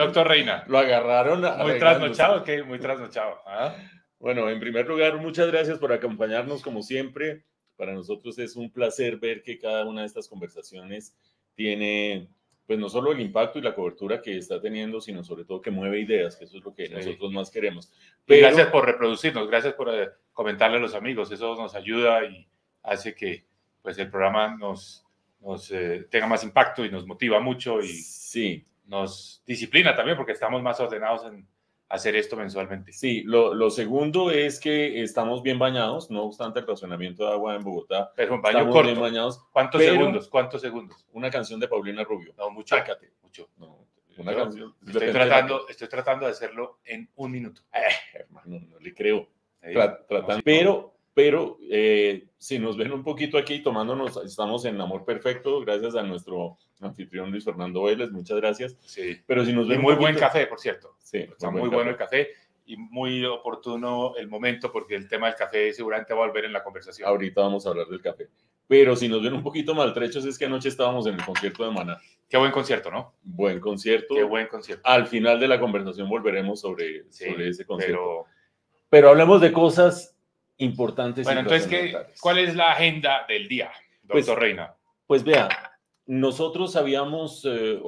Doctor Reina. Lo agarraron. Muy trasnochado, ¿qué? Muy trasnochado. ¿Ah? Bueno, en primer lugar, muchas gracias por acompañarnos como siempre. Para nosotros es un placer ver que cada una de estas conversaciones tiene, pues no solo el impacto y la cobertura que está teniendo, sino sobre todo que mueve ideas, que eso es lo que nosotros más queremos. Pero, gracias por reproducirnos, gracias por comentarle a los amigos, eso nos ayuda y hace que pues, el programa nos tenga más impacto y nos motiva mucho y sí, nos disciplina también porque estamos más ordenados en hacer esto mensualmente. Sí, lo segundo es que estamos bien bañados, no obstante el racionamiento de agua en Bogotá. Pero un baño corto. Bien bañados. ¿Cuántos segundos? ¿Cuántos segundos? Una canción de Paulina Rubio. No, mucho. Sácate. Mucho. No, una canción. Estoy tratando de hacerlo en un minuto. Hermano, no le creo. Pero si nos ven un poquito aquí tomándonos, estamos en Amor Perfecto, gracias a nuestro anfitrión Luis Fernando Vélez, muchas gracias. Sí. Pero si nos ven y muy buen café, por cierto. Sí, está muy bueno el café y muy oportuno el momento porque el tema del café seguramente va a volver en la conversación. Ahorita vamos a hablar del café. Pero si nos ven un poquito maltrechos es que anoche estábamos en el concierto de Maná. Qué buen concierto, ¿no? Buen concierto. Qué buen concierto. Al final de la conversación volveremos sobre ese concierto. Pero hablemos de cosas importantes. Bueno, entonces, ¿cuál es la agenda del día, doctor Reina? Pues vea, nosotros sabíamos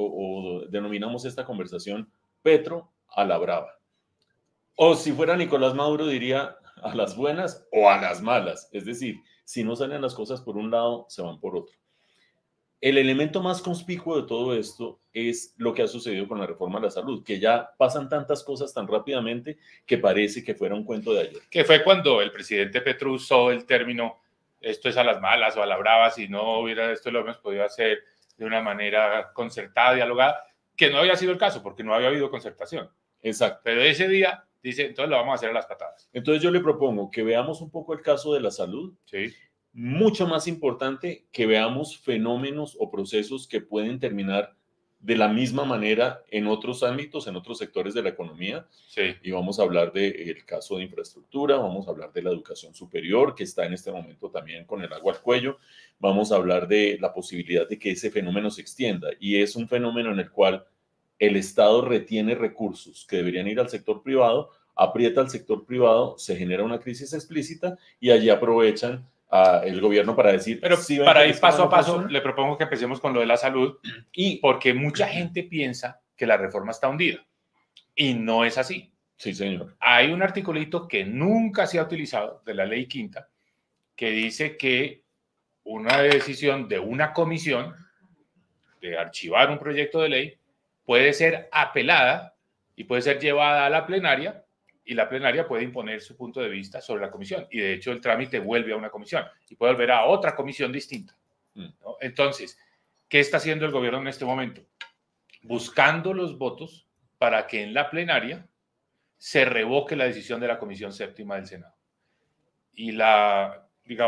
o denominamos esta conversación Petro a la brava. O si fuera Nicolás Maduro diría a las buenas o a las malas. Es decir, si no salen las cosas por un lado, se van por otro. El elemento más conspicuo de todo esto es lo que ha sucedido con la reforma de la salud, que ya pasan tantas cosas tan rápidamente que parece que fuera un cuento de ayer. Que fue cuando el presidente Petro usó el término esto es a las malas o a la brava, si no hubiera esto lo hemos podido hacer de una manera concertada, dialogada, que no había sido el caso porque no había habido concertación. Exacto. Pero ese día dice, entonces lo vamos a hacer a las patadas. Entonces yo le propongo que veamos un poco el caso de la salud. Sí. Mucho más importante que veamos fenómenos o procesos que pueden terminar de la misma manera en otros ámbitos, en otros sectores de la economía. Sí. Y vamos a hablar del caso de infraestructura, vamos a hablar de la educación superior, que está en este momento también con el agua al cuello. Vamos a hablar de la posibilidad de que ese fenómeno se extienda. Y es un fenómeno en el cual el Estado retiene recursos que deberían ir al sector privado, aprieta al sector privado, se genera una crisis explícita y allí aprovechan el gobierno para decir... Pero sí, para ir paso a paso, le propongo que empecemos con lo de la salud, y porque mucha gente piensa que la reforma está hundida, y no es así. Sí, señor. Hay un articulito que nunca se ha utilizado de la ley quinta, que dice que una decisión de una comisión de archivar un proyecto de ley puede ser apelada y puede ser llevada a la plenaria, y la plenaria puede imponer su punto de vista sobre la comisión. Y de hecho el trámite vuelve a una comisión y puede volver a otra comisión distinta, ¿no? Entonces, ¿qué está haciendo el gobierno en este momento? Buscando los votos para que en la plenaria se revoque la decisión de la Comisión Séptima del Senado. Y la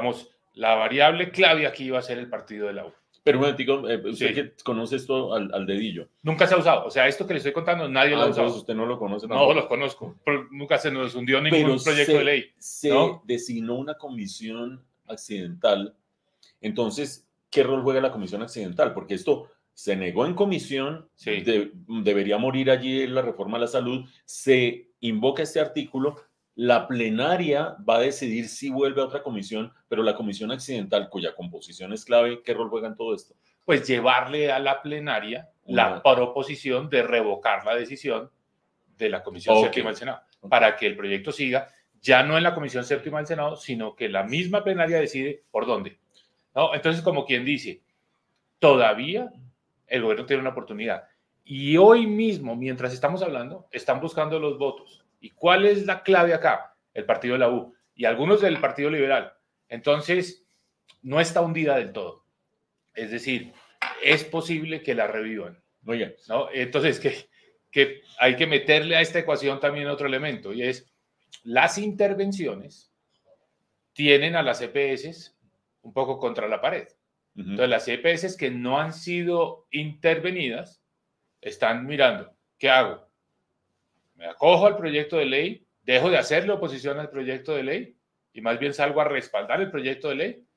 variable clave aquí va a ser el partido de la U. Pero un momentico, usted que conoce esto al dedillo. Nunca se ha usado. O sea, esto que le estoy contando, nadie lo ha usado. Usted no lo conoce tampoco. No lo conozco. Pero nunca se nos hundió ningún proyecto de ley. Se designó una comisión accidental. Entonces, ¿qué rol juega la comisión accidental? Porque esto se negó en comisión, debería morir allí la reforma a la salud, se invoca este artículo, la plenaria va a decidir si vuelve a otra comisión, pero la comisión accidental, cuya composición es clave, ¿qué rol juega en todo esto? Pues llevarle a la plenaria la proposición de revocar la decisión de la Comisión Séptima del Senado, para que el proyecto siga, ya no en la Comisión Séptima del Senado, sino que la misma plenaria decide por dónde, ¿no? Entonces, como quien dice, todavía el gobierno tiene una oportunidad. Y hoy mismo, mientras estamos hablando, están buscando los votos. ¿Y cuál es la clave acá? El partido de la U y algunos del Partido Liberal. Entonces, no está hundida del todo. Es decir, es posible que la revivan. Oye, ¿no? Entonces, que hay que meterle a esta ecuación también otro elemento, y es las intervenciones tienen a las EPS un poco contra la pared. Entonces, las EPS que no han sido intervenidas están mirando, ¿qué hago? ¿Me acojo al proyecto de ley? ¿Dejo de hacerle oposición al proyecto de ley? ¿Y más bien salgo a respaldar el proyecto de ley?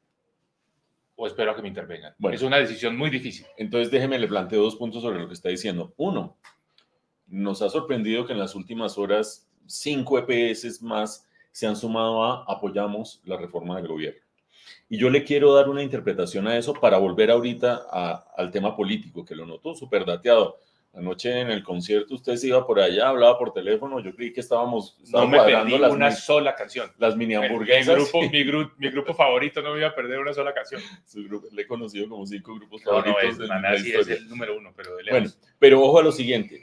¿O espero a que me intervengan? Bueno, es una decisión muy difícil. Entonces, déjeme le planteo 2 puntos sobre lo que está diciendo. Uno, nos ha sorprendido que en las últimas horas 5 EPS más se han sumado a apoyamos la reforma del gobierno. Y yo le quiero dar una interpretación a eso para volver ahorita al tema político, que lo noto súper dateado. Anoche en el concierto usted se iba por allá, hablaba por teléfono, yo creí que estábamos no me perdí una sola canción. Las mini hamburguesas. Mi grupo favorito no me iba a perder una sola canción. Su grupo, le he conocido como 5 grupos favoritos. No, Nanasi es el número 1, pero de bueno, pero ojo a lo siguiente.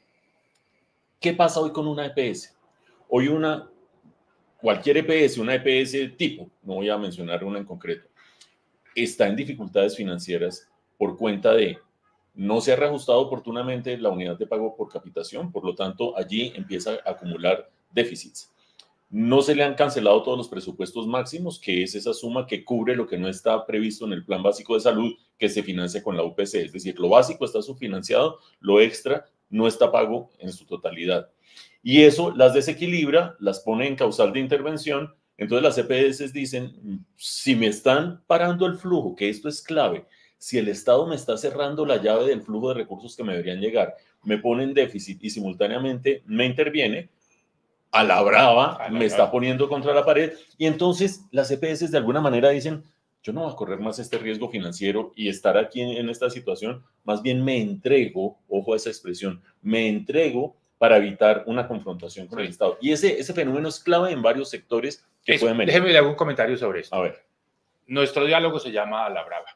¿Qué pasa hoy con una EPS? Hoy cualquier EPS, una EPS tipo, no voy a mencionar una en concreto, está en dificultades financieras por cuenta de no se ha reajustado oportunamente la unidad de pago por capitación, por lo tanto, allí empieza a acumular déficits. No se le han cancelado todos los presupuestos máximos, que es esa suma que cubre lo que no está previsto en el Plan Básico de Salud, que se financia con la UPC. Es decir, lo básico está subfinanciado, lo extra no está pago en su totalidad. Y eso las desequilibra, las pone en causal de intervención. Entonces las EPS dicen, si me están parando el flujo, que esto es clave, si el Estado me está cerrando la llave del flujo de recursos que me deberían llegar, me pone en déficit y simultáneamente me interviene, a la brava me está poniendo contra la pared. Y entonces las EPS de alguna manera dicen, yo no voy a correr más este riesgo financiero y estar aquí en esta situación, más bien me entrego, ojo a esa expresión, me entrego para evitar una confrontación con el Estado. Y ese fenómeno es clave en varios sectores que pueden venir. Déjeme dar un comentario sobre esto. A ver. Nuestro diálogo se llama a la brava.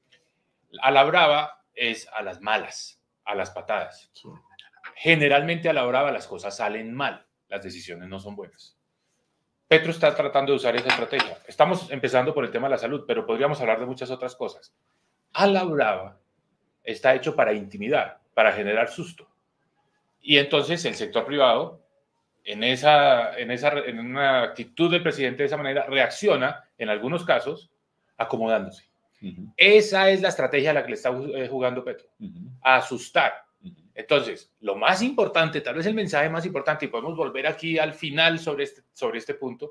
A la brava es a las malas, a las patadas. Generalmente a la brava las cosas salen mal, las decisiones no son buenas. Petro está tratando de usar esa estrategia. Estamos empezando por el tema de la salud, pero podríamos hablar de muchas otras cosas. A la brava está hecho para intimidar, para generar susto. Y entonces el sector privado, en una actitud del presidente de esa manera, reacciona, en algunos casos, acomodándose. Esa es la estrategia a la que le está jugando Petro, a asustar. Entonces, lo más importante, tal vez el mensaje más importante, y podemos volver aquí al final sobre este punto,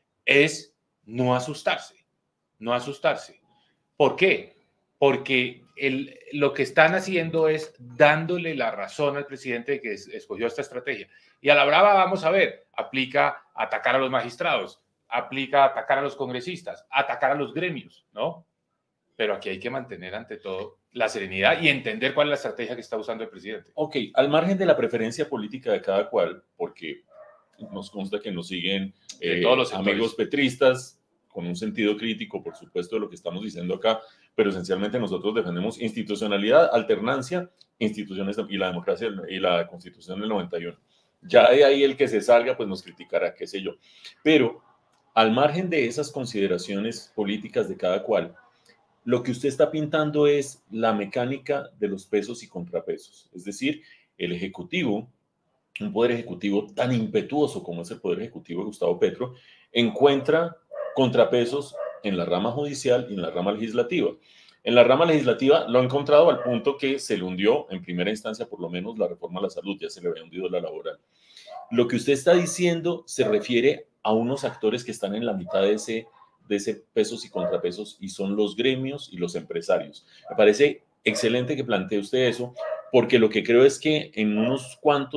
es no asustarse, no asustarse. ¿Por qué? Porque lo que están haciendo es dándole la razón al presidente que escogió esta estrategia. Y a la brava, vamos a ver, aplica atacar a los magistrados, aplica atacar a los congresistas, atacar a los gremios, ¿no? Pero aquí hay que mantener ante todo la serenidad y entender cuál es la estrategia que está usando el presidente. Ok, al margen de la preferencia política de cada cual, porque nos consta que nos siguen todos los amigos petristas con un sentido crítico, por supuesto, de lo que estamos diciendo acá, pero esencialmente nosotros defendemos institucionalidad, alternancia, instituciones y la democracia y la Constitución del 91. Ya de ahí el que se salga, pues nos criticará, qué sé yo. Pero al margen de esas consideraciones políticas de cada cual, lo que usted está pintando es la mecánica de los pesos y contrapesos. Es decir, el Ejecutivo, un poder ejecutivo tan impetuoso como es el poder ejecutivo de Gustavo Petro, encuentra contrapesos en la rama judicial y en la rama legislativa. En la rama legislativa lo ha encontrado al punto que se le hundió, en primera instancia por lo menos, la reforma a la salud, ya se le había hundido la laboral. Lo que usted está diciendo se refiere a unos actores que están en la mitad de ese pesos y contrapesos, y son los gremios y los empresarios. Me parece excelente que plantee usted eso, porque lo que creo es que en unos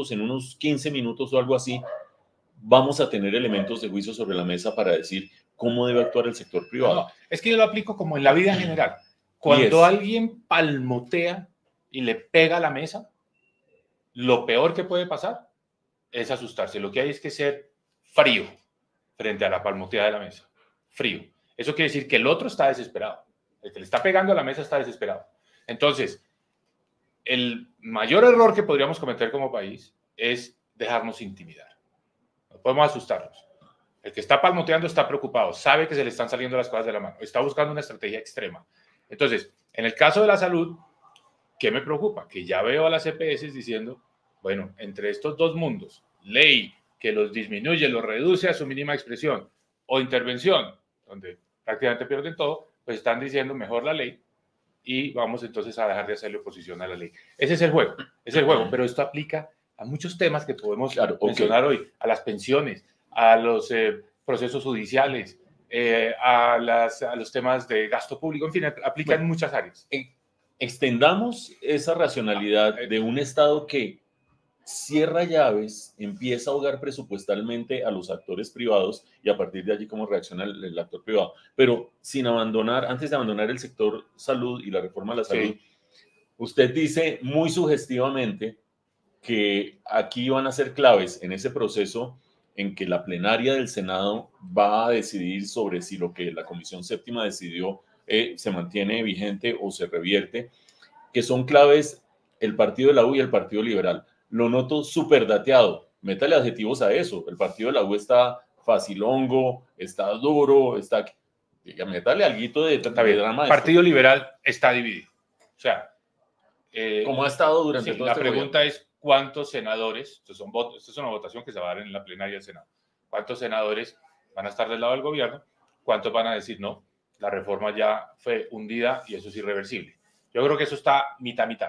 15 minutos o algo así, vamos a tener elementos de juicio sobre la mesa para decir cómo debe actuar el sector privado. No, es que yo lo aplico como en la vida en general. Cuando alguien palmotea y le pega a la mesa, lo peor que puede pasar es asustarse. Lo que hay es que ser frío frente a la palmoteada de la mesa. Frío. Eso quiere decir que el otro está desesperado. El que le está pegando a la mesa está desesperado. Entonces, el mayor error que podríamos cometer como país es dejarnos intimidar. No podemos asustarnos. El que está palmoteando está preocupado, sabe que se le están saliendo las cosas de la mano, está buscando una estrategia extrema. Entonces, en el caso de la salud, ¿qué me preocupa? Que ya veo a las EPS diciendo, bueno, entre estos dos mundos, ley que los disminuye, los reduce a su mínima expresión, o intervención, donde prácticamente pierden todo, pues están diciendo mejor la ley y vamos entonces a dejar de hacerle oposición a la ley. Ese es el juego, pero esto aplica a muchos temas que podemos mencionar hoy, a las pensiones, a los procesos judiciales, a los temas de gasto público, en fin, aplica en muchas áreas. Extendamos esa racionalidad de un Estado que cierra llaves, empieza a ahogar presupuestalmente a los actores privados y a partir de allí cómo reacciona el actor privado. Pero sin abandonar, antes de abandonar el sector salud y la reforma a la salud, Sí. usted dice muy sugestivamente que aquí van a ser claves en ese proceso en que la plenaria del Senado va a decidir sobre si lo que la Comisión Séptima decidió se mantiene vigente o se revierte, que son claves el partido de la U y el partido liberal. Lo noto súper dateado. Métale adjetivos a eso. El partido de la U está facilongo, está duro, está... Métale alguito de drama. El Partido Liberal está dividido. O sea, como ha estado durante todo la este pregunta gobierno. Es cuántos senadores, esto es una votación que se va a dar en la plenaria del Senado, cuántos senadores van a estar del lado del gobierno, cuántos van a decir no, la reforma ya fue hundida y eso es irreversible. Yo creo que eso está mitad.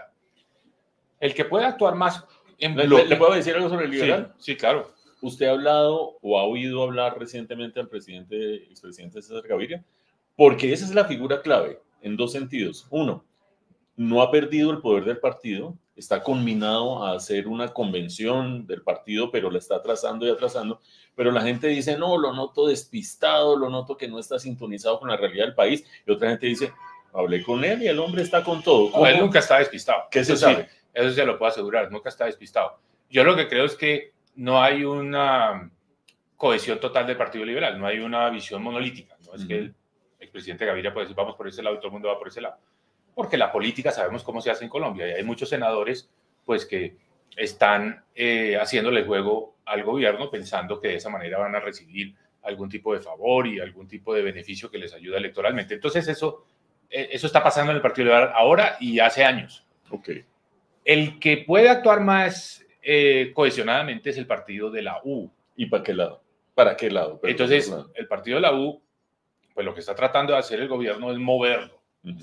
El que puede actuar más en bloque... ¿Le puedo decir algo sobre el liberal? Sí, sí, claro. ¿Usted ha hablado o ha oído hablar recientemente al expresidente César Gaviria? Porque esa es la figura clave en dos sentidos. Uno, no ha perdido el poder del partido, está conminado a hacer una convención del partido, pero la está atrasando y atrasando. Pero la gente dice, no, lo noto despistado, lo noto que no está sintonizado con la realidad del país. Y otra gente dice, hablé con él y el hombre está con todo. No, él nunca está despistado. ¿Qué se sabe? Eso se lo puedo asegurar, nunca está despistado. Yo lo que creo es que no hay una cohesión total del Partido Liberal, no hay una visión monolítica. No es que el expresidente Gaviria puede decir, vamos por ese lado y todo el mundo va por ese lado. Porque la política sabemos cómo se hace en Colombia y hay muchos senadores pues que están haciéndole juego al gobierno pensando que de esa manera van a recibir algún tipo de favor y algún tipo de beneficio que les ayuda electoralmente. Entonces eso está pasando en el Partido Liberal ahora y hace años. Okay. El que puede actuar más cohesionadamente es el partido de la U. ¿Y para qué lado? ¿Para qué lado? Perdón, entonces, el partido de la U, pues lo que está tratando de hacer el gobierno es moverlo.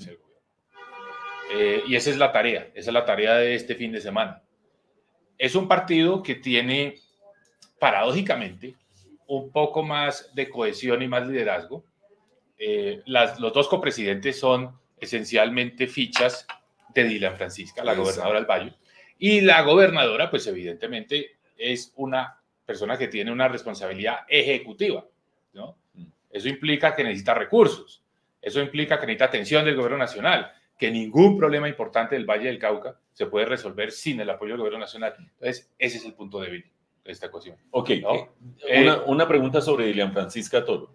Y esa es la tarea de este fin de semana. Es un partido que tiene, paradójicamente, un poco más de cohesión y más liderazgo. Los dos copresidentes son esencialmente fichas de Dylan Francisca, la gobernadora del Valle. Y la gobernadora, pues evidentemente, es una persona que tiene una responsabilidad ejecutiva, ¿no? Eso implica que necesita recursos, eso implica que necesita atención del gobierno nacional, que ningún problema importante del Valle del Cauca se puede resolver sin el apoyo del gobierno nacional. Entonces, ese es el punto débil de esta ecuación. Ok, ¿no? Una pregunta sobre Dylan Francisca Toro.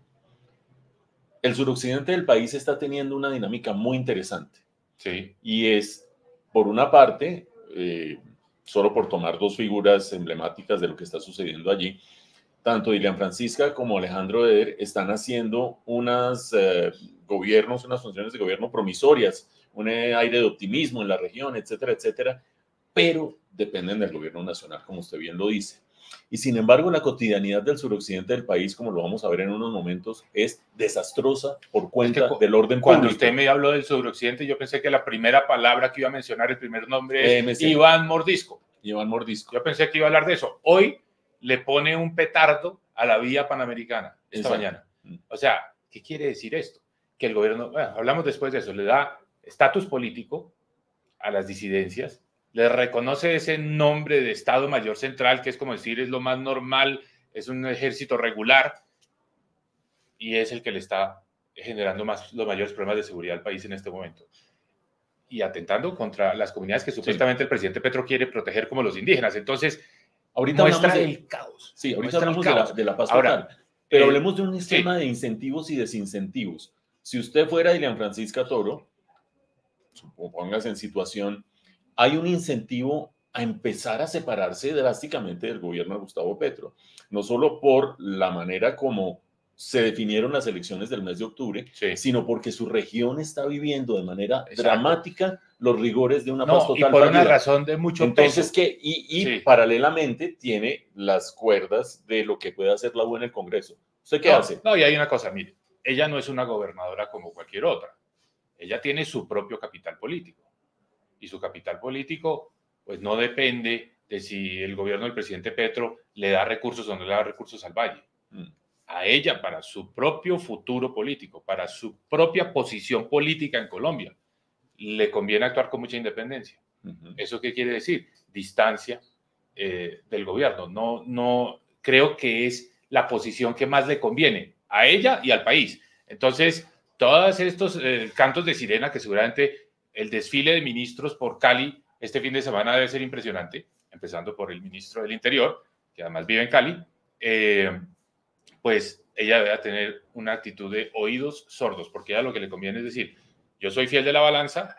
El suroccidente del país está teniendo una dinámica muy interesante. Sí. Y es, por una parte, solo por tomar dos figuras emblemáticas de lo que está sucediendo allí, tanto Dylan Francisca como Alejandro Eder están haciendo unas funciones de gobierno promisorias, un aire de optimismo en la región, etcétera, etcétera, pero dependen del gobierno nacional, como usted bien lo dice. Y sin embargo, la cotidianidad del suroccidente del país, como lo vamos a ver en unos momentos, es desastrosa por cuenta del orden cuando público. Usted me habló del suroccidente, yo pensé que la primera palabra que iba a mencionar, el primer nombre es Iván Mordisco. Iván Mordisco. Yo pensé que iba a hablar de eso. Hoy le pone un petardo a la vía panamericana esta mañana. O sea, ¿qué quiere decir esto? Que el gobierno, bueno, hablamos después de eso, le da estatus político a las disidencias, le reconoce ese nombre de Estado Mayor Central, que es como decir, es lo más normal, es un ejército regular, y es el que le está generando los mayores problemas de seguridad al país en este momento. Y atentando contra las comunidades que supuestamente el presidente Petro quiere proteger como los indígenas. Entonces, ahorita muestra el caos. Sí, ahorita hablamos de la paz total. Pero hablemos de un esquema de incentivos y desincentivos. Si usted fuera Dylan Francisca Toro, póngase en situación, hay un incentivo a empezar a separarse drásticamente del gobierno de Gustavo Petro. No solo por la manera como se definieron las elecciones del mes de octubre, sino porque su región está viviendo de manera dramática los rigores de una paz total. Y por una razón de mucho peso. Y paralelamente tiene las cuerdas de lo que puede hacer la U en el Congreso. ¿Usted qué hace? No, y hay una cosa, mire, ella no es una gobernadora como cualquier otra. Ella tiene su propio capital político. Y su capital político, pues no depende de si el gobierno del presidente Petro le da recursos o no le da recursos al Valle. A ella, para su propio futuro político, para su propia posición política en Colombia, le conviene actuar con mucha independencia. ¿Eso qué quiere decir? Distancia, del gobierno. No creo que es la posición que más le conviene a ella y al país. Entonces, todos estos cantos de sirena, que seguramente el desfile de ministros por Cali este fin de semana debe ser impresionante, empezando por el ministro del Interior, que además vive en Cali, pues ella debe tener una actitud de oídos sordos, porque ella lo que le conviene es decir, yo soy fiel de la balanza,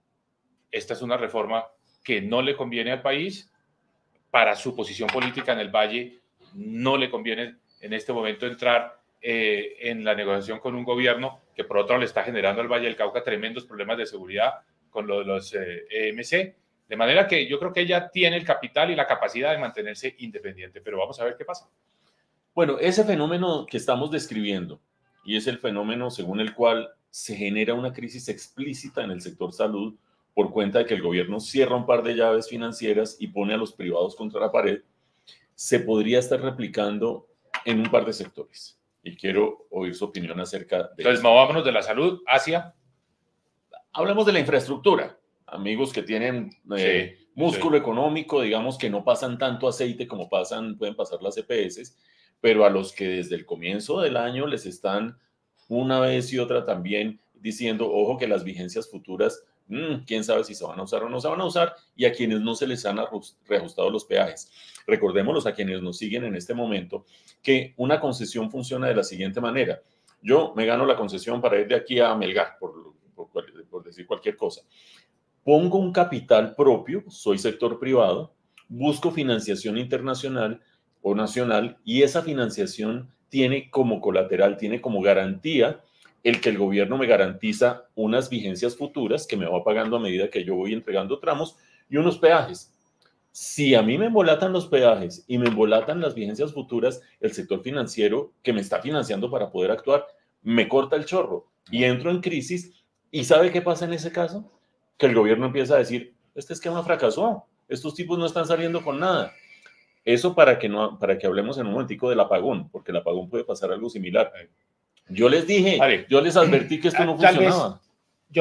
esta es una reforma que no le conviene al país, para su posición política en el Valle no le conviene en este momento entrar en la negociación con un gobierno que por otro lado le está generando al Valle del Cauca tremendos problemas de seguridad con lo de los EMC, de manera que yo creo que ella tiene el capital y la capacidad de mantenerse independiente, pero vamos a ver qué pasa. Bueno, ese fenómeno que estamos describiendo, y es el fenómeno según el cual se genera una crisis explícita en el sector salud por cuenta de que el gobierno cierra un par de llaves financieras y pone a los privados contra la pared, se podría estar replicando en un par de sectores. Y quiero oír su opinión acerca de Entonces, eso. movámonos de la salud hacia... Hablemos de la infraestructura. Amigos que tienen músculo económico, digamos que no pasan tanto aceite como pueden pasar las EPS, pero a los que desde el comienzo del año les están una vez y otra también diciendo, ojo que las vigencias futuras, quién sabe si se van a usar o no se van a usar, y a quienes no se les han reajustado los peajes. Recordémoslos a quienes nos siguen en este momento, que una concesión funciona de la siguiente manera. Yo me gano la concesión para ir de aquí a Melgar, por decir cualquier cosa. Pongo un capital propio, soy sector privado, busco financiación internacional o nacional, y esa financiación tiene como colateral, tiene como garantía el que el gobierno me garantiza unas vigencias futuras que me va pagando a medida que yo voy entregando tramos y unos peajes. Si a mí me embolatan los peajes y me embolatan las vigencias futuras, el sector financiero que me está financiando para poder actuar me corta el chorro y entro en crisis. ¿Y sabe qué pasa en ese caso? Que el gobierno empieza a decir, este esquema fracasó, estos tipos no están saliendo con nada. Eso para que hablemos en un momentico del apagón, porque el apagón puede pasar algo similar. Yo les dije, vale, yo les advertí que esto no funcionaba. Yo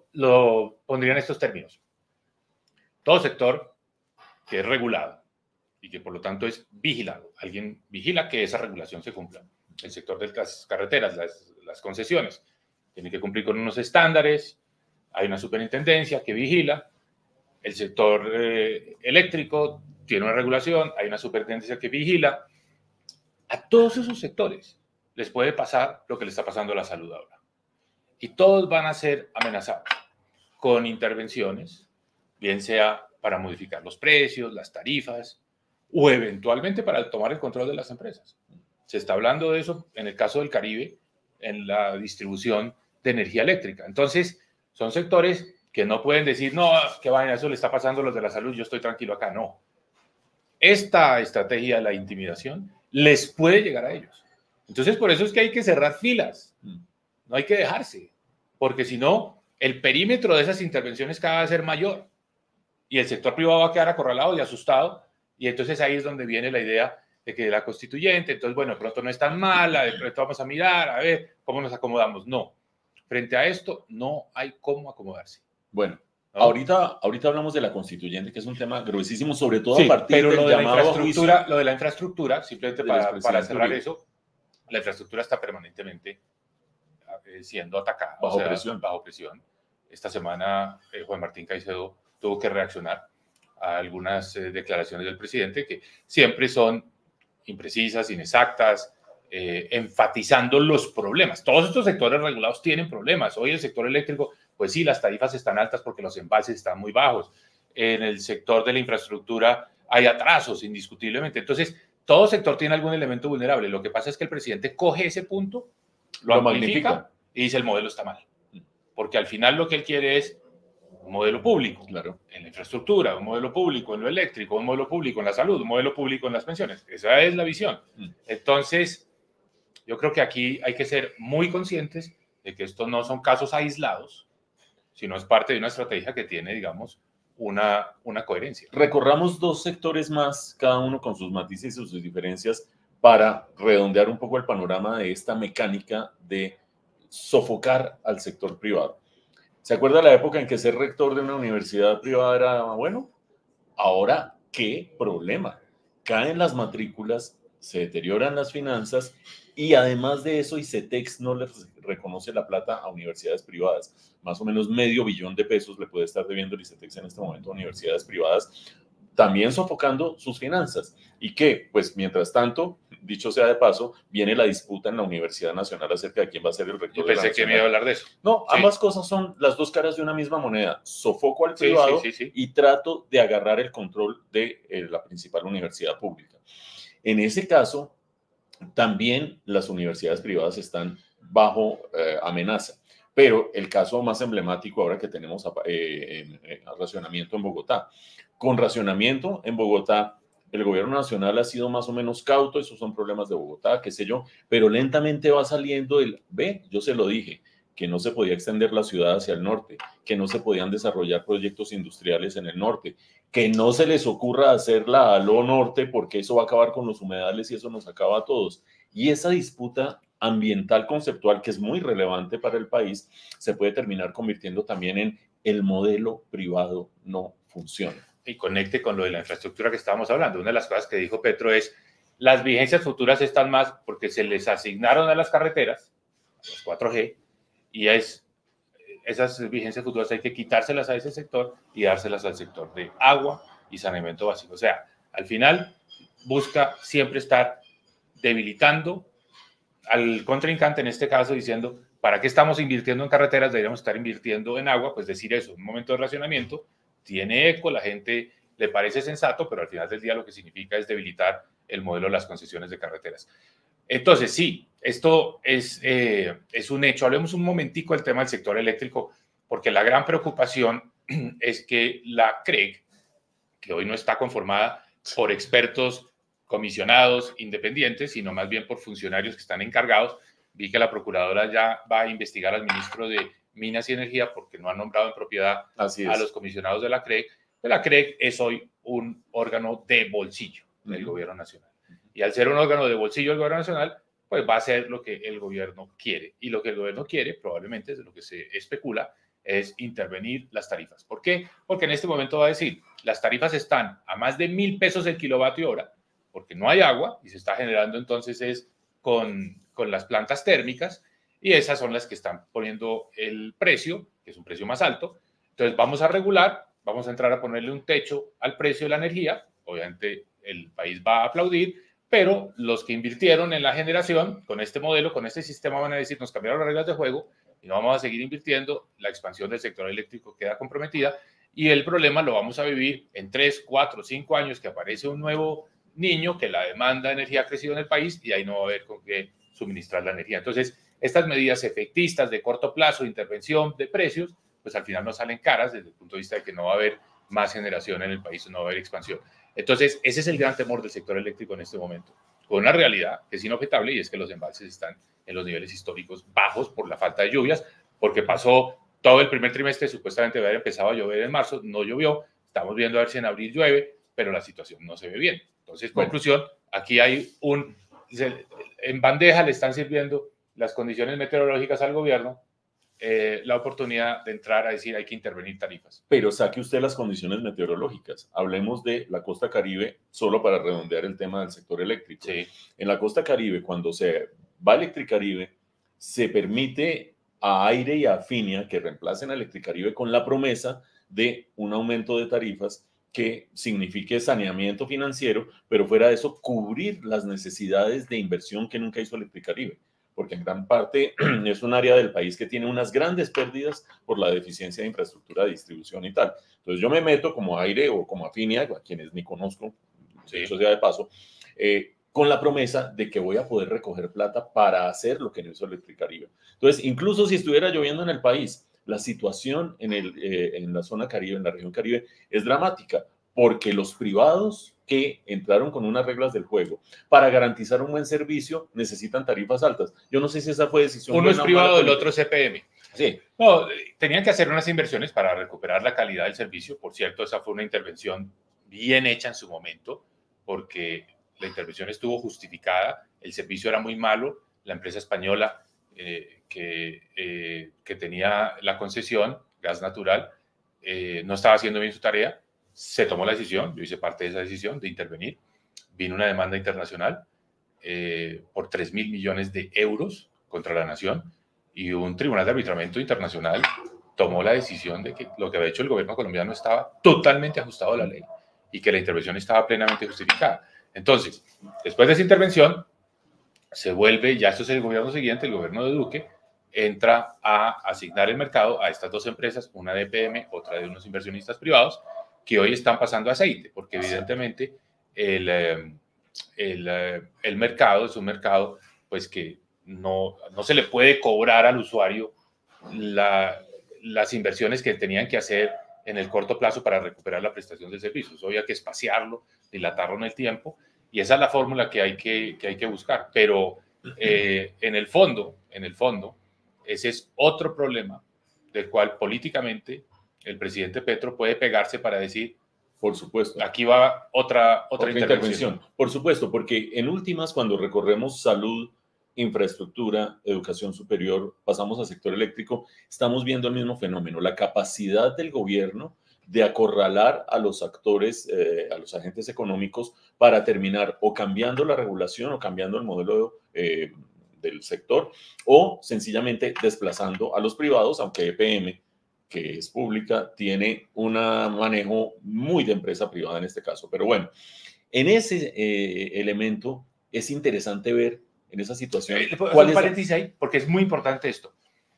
lo pondría en estos términos. Todo sector que es regulado y que por lo tanto es vigilado, alguien vigila que esa regulación se cumpla. El sector de las carreteras, las concesiones, tiene que cumplir con unos estándares, hay una superintendencia que vigila, el sector eléctrico tiene una regulación, hay una superintendencia que vigila. A todos esos sectores les puede pasar lo que le está pasando a la salud ahora. Y todos van a ser amenazados con intervenciones, bien sea para modificar los precios, las tarifas, o eventualmente para tomar el control de las empresas. Se está hablando de eso en el caso del Caribe, en la distribución de energía eléctrica. Entonces, son sectores que no pueden decir, no, qué vaina, eso le está pasando a los de la salud, yo estoy tranquilo acá. No. Esta estrategia de la intimidación les puede llegar a ellos. Entonces, por eso es que hay que cerrar filas. No hay que dejarse, porque si no, el perímetro de esas intervenciones cada vez va a ser mayor y el sector privado va a quedar acorralado y asustado. Y entonces ahí es donde viene la idea de que la constituyente, entonces, bueno, de pronto no es tan mala, de pronto vamos a mirar, a ver cómo nos acomodamos. No, frente a esto no hay cómo acomodarse. Bueno, ¿no? Ahorita hablamos de la constituyente, que es un tema gruesísimo, sobre todo a partir pero del llamado a juicio. Lo de la infraestructura, simplemente para cerrar eso, la infraestructura está permanentemente siendo atacada. Bajo presión. Esta semana Juan Martín Caicedo tuvo que reaccionar a algunas declaraciones del presidente que siempre son imprecisas, inexactas, enfatizando los problemas. Todos estos sectores regulados tienen problemas. Hoy el sector eléctrico, pues sí, las tarifas están altas porque los embalses están muy bajos. En el sector de la infraestructura hay atrasos, indiscutiblemente. Entonces, todo sector tiene algún elemento vulnerable. Lo que pasa es que el presidente coge ese punto, lo magnifica y dice el modelo está mal. Porque al final lo que él quiere es un modelo público, claro, en la infraestructura, un modelo público en lo eléctrico, un modelo público en la salud, un modelo público en las pensiones. Esa es la visión. Entonces, yo creo que aquí hay que ser muy conscientes de que estos no son casos aislados, sino es parte de una estrategia que tiene, digamos, una coherencia. Recorramos dos sectores más, cada uno con sus matices y sus diferencias, para redondear un poco el panorama de esta mecánica de sofocar al sector privado. ¿Se acuerda la época en que ser rector de una universidad privada era bueno? Ahora ¿Qué problema? Caen las matrículas, se deterioran las finanzas y además de eso, ICETEX no les reconoce la plata a universidades privadas. Más o menos $500 millones le puede estar debiendo el ICETEX en este momento a universidades privadas, también sofocando sus finanzas. ¿Y qué? Pues mientras tanto, dicho sea de paso, viene la disputa en la Universidad Nacional acerca de quién va a ser el rector. Yo pensé que me iba a hablar de eso. No, sí. Ambas cosas son las dos caras de una misma moneda. Sofoco al Sí, privado sí. y trato de agarrar el control de la principal universidad pública. En ese caso, también las universidades privadas están bajo amenaza. Pero el caso más emblemático ahora que tenemos racionamiento en Bogotá. Con racionamiento en Bogotá, el gobierno nacional ha sido más o menos cauto, esos son problemas de Bogotá, qué sé yo, pero lentamente va saliendo yo se lo dije, que no se podía extender la ciudad hacia el norte, que no se podían desarrollar proyectos industriales en el norte, que no se les ocurra hacerla a lo norte porque eso va a acabar con los humedales y eso nos acaba a todos. Y esa disputa ambiental conceptual, que es muy relevante para el país, se puede terminar convirtiendo también en el modelo privado no funciona. Y conecte con lo de la infraestructura que estábamos hablando. Una de las cosas que dijo Petro es, las vigencias futuras están más porque se les asignaron a las carreteras, a los 4G, y esas vigencias futuras hay que quitárselas a ese sector y dárselas al sector de agua y saneamiento básico. O sea, al final busca siempre estar debilitando al contrincante, en este caso diciendo, ¿para qué estamos invirtiendo en carreteras? Deberíamos estar invirtiendo en agua. Pues decir eso en un momento de racionamiento tiene eco, la gente le parece sensato, pero al final del día lo que significa es debilitar el modelo de las concesiones de carreteras. Entonces, sí, esto es un hecho. Hablemos un momentico del tema del sector eléctrico, porque la gran preocupación es que la CREG, que hoy no está conformada por expertos comisionados independientes, sino más bien por funcionarios que están encargados. Vi que la procuradora ya va a investigar al ministro de Minas y Energía porque no ha nombrado en propiedad a los comisionados de la CREG. La CREG es hoy un órgano de bolsillo del gobierno nacional. Y al ser un órgano de bolsillo del gobierno nacional, pues va a hacer lo que el gobierno quiere. Y lo que el gobierno quiere, probablemente, es lo que se especula, es intervenir las tarifas. ¿Por qué? Porque en este momento va a decir, las tarifas están a más de 1,000 pesos el kilovatio hora, porque no hay agua y se está generando entonces es con las plantas térmicas, y esas son las que están poniendo el precio, que es un precio más alto. Entonces vamos a regular, vamos a entrar a ponerle un techo al precio de la energía. Obviamente el país va a aplaudir, pero los que invirtieron en la generación con este modelo, con este sistema, van a decir, nos cambiaron las reglas de juego y no vamos a seguir invirtiendo, la expansión del sector eléctrico queda comprometida y el problema lo vamos a vivir en 3, 4, 5 años que aparece un nuevo niño, que la demanda de energía ha crecido en el país y ahí no va a haber con qué suministrar la energía. Entonces, estas medidas efectistas de corto plazo, intervención de precios, pues al final no salen caras desde el punto de vista de que no va a haber más generación en el país, no va a haber expansión. Entonces, ese es el gran temor del sector eléctrico en este momento, con una realidad que es inobjetable y es que los embalses están en los niveles históricos bajos por la falta de lluvias, porque pasó todo el primer trimestre, supuestamente había empezado a llover en marzo, no llovió, estamos viendo a ver si en abril llueve, pero la situación no se ve bien. Entonces, conclusión, aquí hay en bandeja le están sirviendo las condiciones meteorológicas al gobierno, la oportunidad de entrar a decir hay que intervenir tarifas. Pero saque usted las condiciones meteorológicas. Hablemos de la costa Caribe, solo para redondear el tema del sector eléctrico. Sí. En la costa Caribe, cuando se va a Electricaribe, se permite a Aire y a Afinia que reemplacen a Electricaribe con la promesa de un aumento de tarifas que signifique saneamiento financiero, pero fuera de eso, cubrir las necesidades de inversión que nunca hizo Electricaribe, porque en gran parte es un área del país que tiene unas grandes pérdidas por la deficiencia de infraestructura de distribución y tal. Entonces yo me meto como Aire o como Afinia, a quienes ni conozco, Sí. eso sea de paso, con la promesa de que voy a poder recoger plata para hacer lo que no hizo Electricaribe. Entonces, incluso si estuviera lloviendo en el país, la situación en la zona Caribe, en la región Caribe, es dramática, porque los privados que entraron con unas reglas del juego para garantizar un buen servicio necesitan tarifas altas. Yo no sé si esa fue decisión. Uno es privado, el otro es CPM. Sí. No, tenían que hacer unas inversiones para recuperar la calidad del servicio. Por cierto, esa fue una intervención bien hecha en su momento, porque la intervención estuvo justificada, el servicio era muy malo, la empresa española que tenía la concesión, Gas Natural, no estaba haciendo bien su tarea se tomó la decisión, yo hice parte de esa decisión de intervenir, vino una demanda internacional por 3.000 millones de euros contra la nación y un tribunal de arbitramiento internacional tomó la decisión de que lo que había hecho el gobierno colombiano estaba totalmente ajustado a la ley y que la intervención estaba plenamente justificada. Entonces, después de esa intervención, se vuelve, ya esto es el gobierno siguiente, el gobierno de Duque, entra a asignar el mercado a estas dos empresas, una de EPM, otra de unos inversionistas privados, que hoy están pasando aceite, porque evidentemente el mercado es un mercado pues que no se le puede cobrar al usuario las inversiones que tenían que hacer en el corto plazo para recuperar la prestación de servicios. Hoy hay que espaciarlo, dilatarlo en el tiempo, y esa es la fórmula que hay que buscar. Pero en el fondo, ese es otro problema del cual políticamente el presidente Petro puede pegarse para decir, por supuesto, aquí va otra intervención. Por supuesto, porque en últimas, cuando recorremos salud, infraestructura, educación superior, pasamos al sector eléctrico, estamos viendo el mismo fenómeno, la capacidad del gobierno de acorralar a los actores, a los agentes económicos, para terminar o cambiando la regulación o cambiando el modelo del sector, o sencillamente desplazando a los privados, aunque EPM, que es pública, tiene un manejo muy de empresa privada en este caso. Pero bueno, en ese elemento es interesante ver en esa situación. ¿Cuál es paréntesis ahí? Porque es muy importante esto.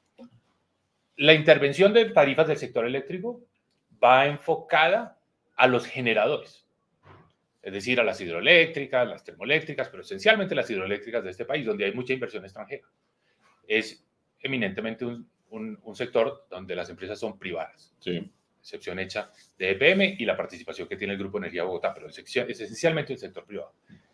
La intervención de tarifas del sector eléctrico va enfocada a los generadores, es decir, a las hidroeléctricas, las termoeléctricas, pero esencialmente las hidroeléctricas de este país, donde hay mucha inversión extranjera. Es eminentemente un sector donde las empresas son privadas. Sí. Excepción hecha de EPM y la participación que tiene el Grupo Energía Bogotá, pero es esencialmente el sector privado.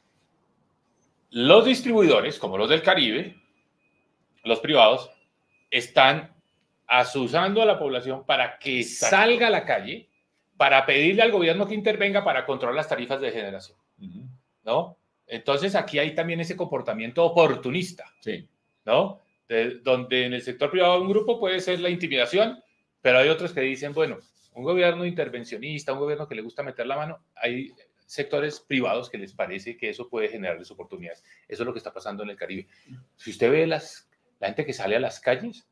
Los distribuidores, como los del Caribe, los privados, están asusando a la población para que salga a la calle, para pedirle al gobierno que intervenga para controlar las tarifas de generación, ¿no? Entonces aquí hay también ese comportamiento oportunista, sí, ¿no? Donde en el sector privado un grupo puede ser la intimidación, pero hay otros que dicen, bueno, un gobierno intervencionista, un gobierno que le gusta meter la mano, hay sectores privados que les parece que eso puede generarles oportunidades. Eso es lo que está pasando en el Caribe. Si usted ve la gente que sale a las calles,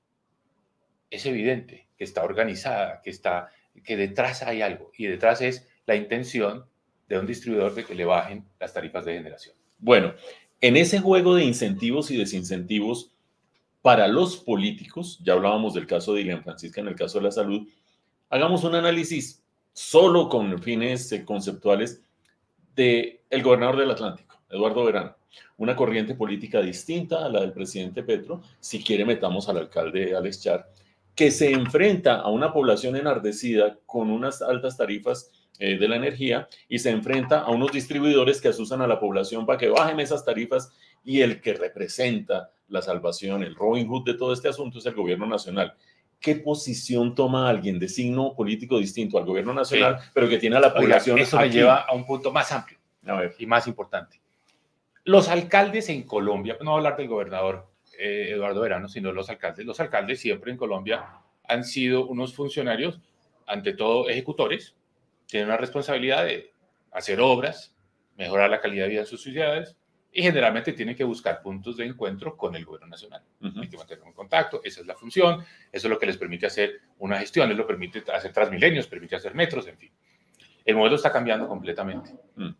es evidente que está organizada, que detrás hay algo, y detrás es la intención de un distribuidor de que le bajen las tarifas de generación. Bueno, en ese juego de incentivos y desincentivos para los políticos, ya hablábamos del caso de Ilian Francisca, en el caso de la salud, hagamos un análisis solo con fines conceptuales del gobernador del Atlántico, Eduardo Verano. Una corriente política distinta a la del presidente Petro, si quiere metamos al alcalde Alex Char, que se enfrenta a una población enardecida con unas altas tarifas de la energía y se enfrenta a unos distribuidores que asusan a la población para que bajen esas tarifas, y el que representa la salvación, el Robin Hood de todo este asunto es el gobierno nacional. ¿Qué posición toma alguien de signo político distinto al gobierno nacional, sí, pero que tiene a la población? Oiga, eso me lleva a un punto más amplio y más importante. Los alcaldes en Colombia, no voy a hablar del gobernador Eduardo Verano, sino los alcaldes. Los alcaldes siempre en Colombia han sido unos funcionarios, ante todo ejecutores, tienen una responsabilidad de hacer obras, mejorar la calidad de vida en sus ciudades, y generalmente tienen que buscar puntos de encuentro con el gobierno nacional. Hay que mantener un contacto, esa es la función, eso es lo que les permite hacer una gestión, les lo permite hacer Transmilenios, permite hacer metros, en fin. El modelo está cambiando completamente.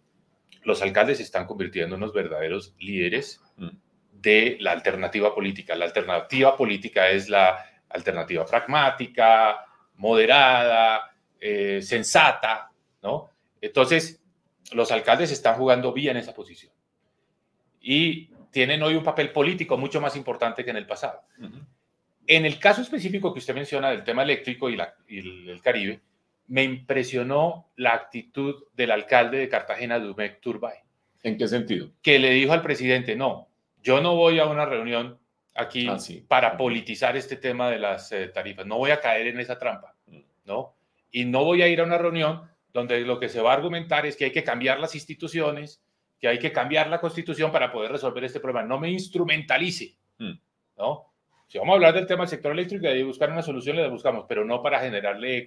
Los alcaldes se están convirtiendo en unos verdaderos líderes de la alternativa política. La alternativa política es la alternativa pragmática, moderada, sensata, ¿no? Entonces, los alcaldes están jugando bien esa posición y tienen hoy un papel político mucho más importante que en el pasado. En el caso específico que usted menciona del tema eléctrico y el Caribe, me impresionó la actitud del alcalde de Cartagena, Dumec Turbay. ¿En qué sentido? Que le dijo al presidente, no, yo no voy a una reunión aquí para politizar este tema de las tarifas, no voy a caer en esa trampa, ¿no? Y no voy a ir a una reunión donde lo que se va a argumentar es que hay que cambiar las instituciones, que hay que cambiar la Constitución para poder resolver este problema. No me instrumentalice, ¿no? Si vamos a hablar del tema del sector eléctrico y de buscar una solución, le buscamos, pero no para generarle eco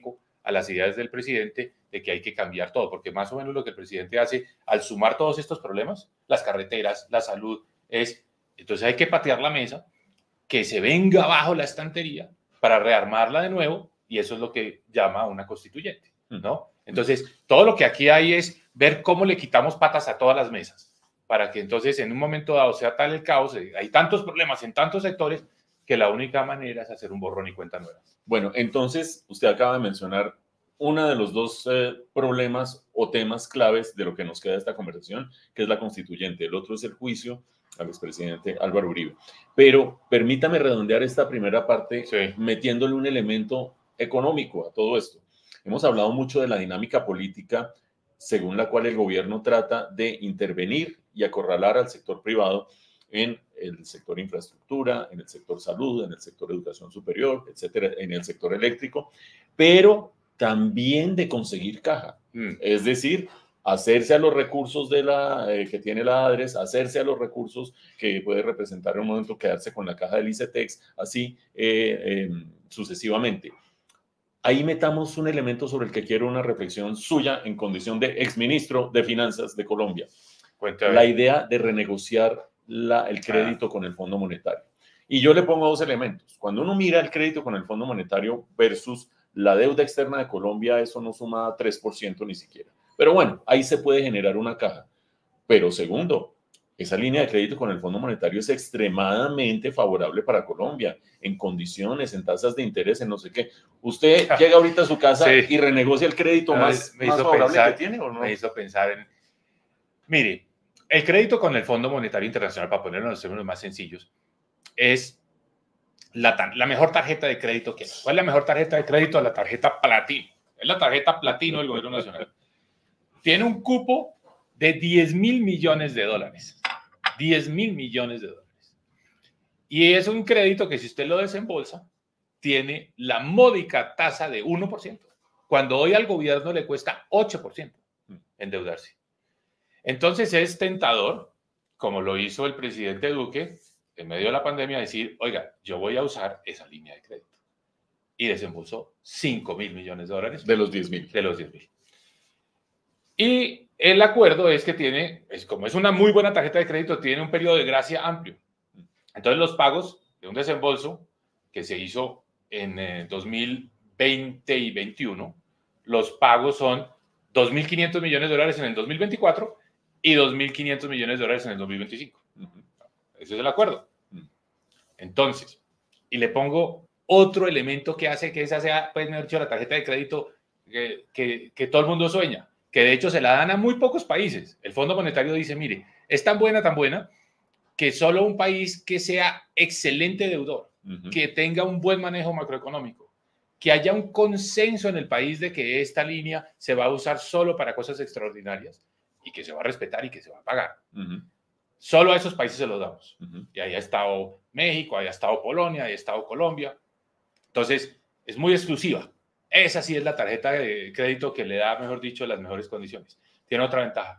a las ideas del presidente de que hay que cambiar todo, porque más o menos lo que el presidente hace al sumar todos estos problemas, las carreteras, la salud, entonces hay que patear la mesa, que se venga abajo la estantería para rearmarla de nuevo, y eso es lo que llama una constituyente, ¿no? Entonces, todo lo que aquí hay es ver cómo le quitamos patas a todas las mesas, para que entonces en un momento dado sea tal el caos, hay tantos problemas en tantos sectores, que la única manera es hacer un borrón y cuenta nueva. Bueno, entonces usted acaba de mencionar uno de los dos problemas o temas claves de lo que nos queda de esta conversación, que es la constituyente. El otro es el juicio al expresidente Álvaro Uribe. Pero permítame redondear esta primera parte metiéndole un elemento económico a todo esto. Hemos hablado mucho de la dinámica política según la cual el gobierno trata de intervenir y acorralar al sector privado en el sector infraestructura, en el sector salud, en el sector educación superior, etcétera, en el sector eléctrico, pero también de conseguir caja. Es decir, hacerse a los recursos que tiene la ADRES, hacerse a los recursos que puede representar en un momento quedarse con la caja del ICETEX, así sucesivamente. Ahí metamos un elemento sobre el que quiero una reflexión suya en condición de exministro de Finanzas de Colombia. Cuéntame. La idea de renegociar el crédito con el Fondo Monetario. Y yo le pongo dos elementos. Cuando uno mira el crédito con el Fondo Monetario versus la deuda externa de Colombia, eso no suma 3% ni siquiera. Pero bueno, ahí se puede generar una caja. Pero segundo, esa línea de crédito con el Fondo Monetario es extremadamente favorable para Colombia, en condiciones, en tasas de interés, en no sé qué. ¿Usted llega ahorita a su casa y renegocia el crédito más favorable que tiene o no? Me hizo pensar en... Mire, el crédito con el Fondo Monetario Internacional, para ponerlo en los términos más sencillos, es la mejor tarjeta de crédito que hay. ¿Cuál es la mejor tarjeta de crédito? La tarjeta platino. Es la tarjeta platino del gobierno nacional. Tiene un cupo de 10.000 millones de dólares. 10.000 millones de dólares. Y es un crédito que si usted lo desembolsa, tiene la módica tasa de 1%, cuando hoy al gobierno le cuesta 8% endeudarse. Entonces es tentador, como lo hizo el presidente Duque, en medio de la pandemia, decir, oiga, yo voy a usar esa línea de crédito. Y desembolsó 5.000 millones de dólares. De los 10.000. De los 10.000. Y el acuerdo es que tiene, como es una muy buena tarjeta de crédito, tiene un periodo de gracia amplio. Entonces los pagos de un desembolso que se hizo en 2020 y 2021, los pagos son 2.500 millones de dólares en el 2024 y 2.500 millones de dólares en el 2025. Ese es el acuerdo. Entonces, y le pongo otro elemento que hace que esa sea, pues, mejor dicho, la tarjeta de crédito que todo el mundo sueña, que de hecho se la dan a muy pocos países. El Fondo Monetario dice, mire, es tan buena, que solo un país que sea excelente deudor, que tenga un buen manejo macroeconómico, que haya un consenso en el país de que esta línea se va a usar solo para cosas extraordinarias y que se va a respetar y que se va a pagar. Solo a esos países se los damos. Y ahí ha estado México, ahí ha estado Polonia, ahí ha estado Colombia. Entonces, es muy exclusiva. Esa sí es la tarjeta de crédito que le da, mejor dicho, las mejores condiciones. Tiene otra ventaja.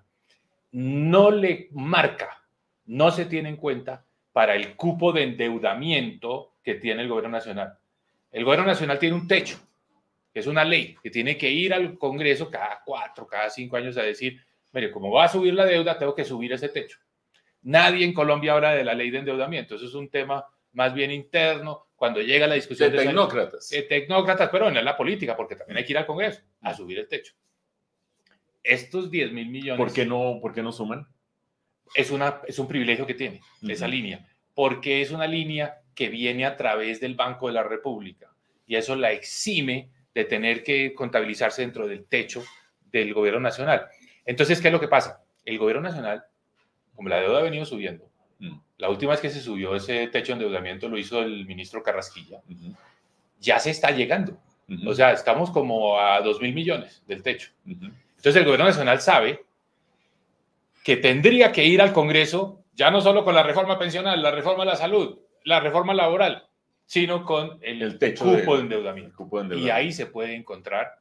No le marca, no se tiene en cuenta para el cupo de endeudamiento que tiene el gobierno nacional. El gobierno nacional tiene un techo, que es una ley, que tiene que ir al Congreso cada 4, cada 5 años a decir, mire, como va a subir la deuda, tengo que subir ese techo. Nadie en Colombia habla de la ley de endeudamiento. Eso es un tema más bien interno. Cuando llega la discusión de tecnócratas. Tecnócratas, pero no es la política, porque también hay que ir al Congreso a subir el techo. Estos 10.000 millones... ¿Por qué no suman? Es un privilegio que tiene esa línea, porque es una línea que viene a través del Banco de la República y eso la exime de tener que contabilizarse dentro del techo del gobierno nacional. Entonces, ¿qué es lo que pasa? El gobierno nacional, como la deuda ha venido subiendo, la última vez que se subió ese techo de endeudamiento lo hizo el ministro Carrasquilla, ya se está llegando. O sea, estamos como a 2.000 millones del techo. Entonces, el gobierno nacional sabe que tendría que ir al Congreso, ya no solo con la reforma pensional, la reforma de la salud, la reforma laboral, sino con el techo cupo de endeudamiento. Y ahí se puede encontrar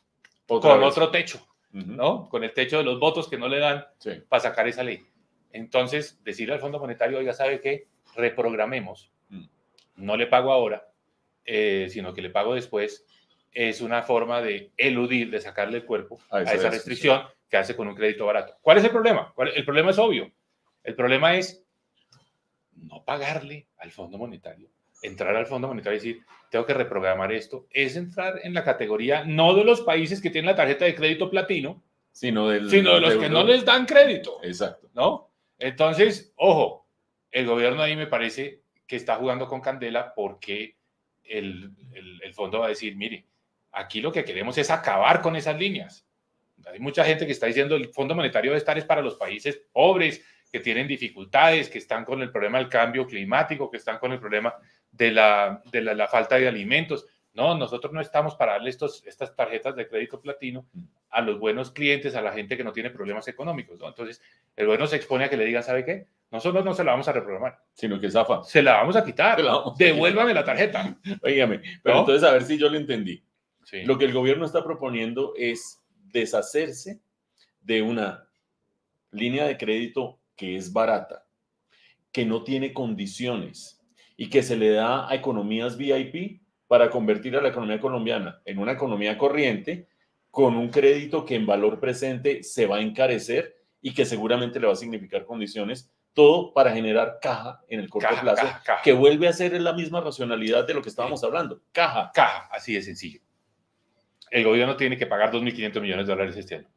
otro techo, ¿no? Con el techo de los votos que no le dan para sacar esa ley. Entonces, decirle al Fondo Monetario, oiga, ¿sabe qué? Reprogramemos. No le pago ahora, sino que le pago después. es una forma de eludir, de sacarle el cuerpo a esa esa restricción que hace con un crédito barato. ¿Cuál es el problema? El problema es obvio. El problema es no pagarle al Fondo Monetario. Entrar al Fondo Monetario y decir, tengo que reprogramar esto, es entrar en la categoría no de los países que tienen la tarjeta de crédito platino, sino de los que no les dan crédito. Exacto. ¿No? Entonces, ojo, el gobierno ahí me parece que está jugando con candela porque el fondo va a decir, mire, aquí lo que queremos es acabar con esas líneas. Hay mucha gente que está diciendo el Fondo Monetario debe estar es para los países pobres, que tienen dificultades, que están con el problema del cambio climático, que están con el problema de la falta de alimentos. No, nosotros no estamos para darle estas tarjetas de crédito platino a los buenos clientes, a la gente que no tiene problemas económicos, ¿no? Entonces, el gobierno se expone a que le digan, ¿sabe qué? Nosotros no se la vamos a reprogramar. Sino que zafa. Se la vamos a quitar. Devuélvame la tarjeta. Óigame, pero ¿no? Entonces, a ver si yo lo entendí. Sí. Lo que el gobierno está proponiendo es deshacerse de una línea de crédito que es barata, que no tiene condiciones y que se le da a economías VIP para convertir a la economía colombiana en una economía corriente con un crédito que en valor presente se va a encarecer y que seguramente le va a significar condiciones, todo para generar caja en el corto plazo, que vuelve a ser la misma racionalidad de lo que estábamos hablando. Caja, así de sencillo. El gobierno tiene que pagar 2.500 millones de dólares este año.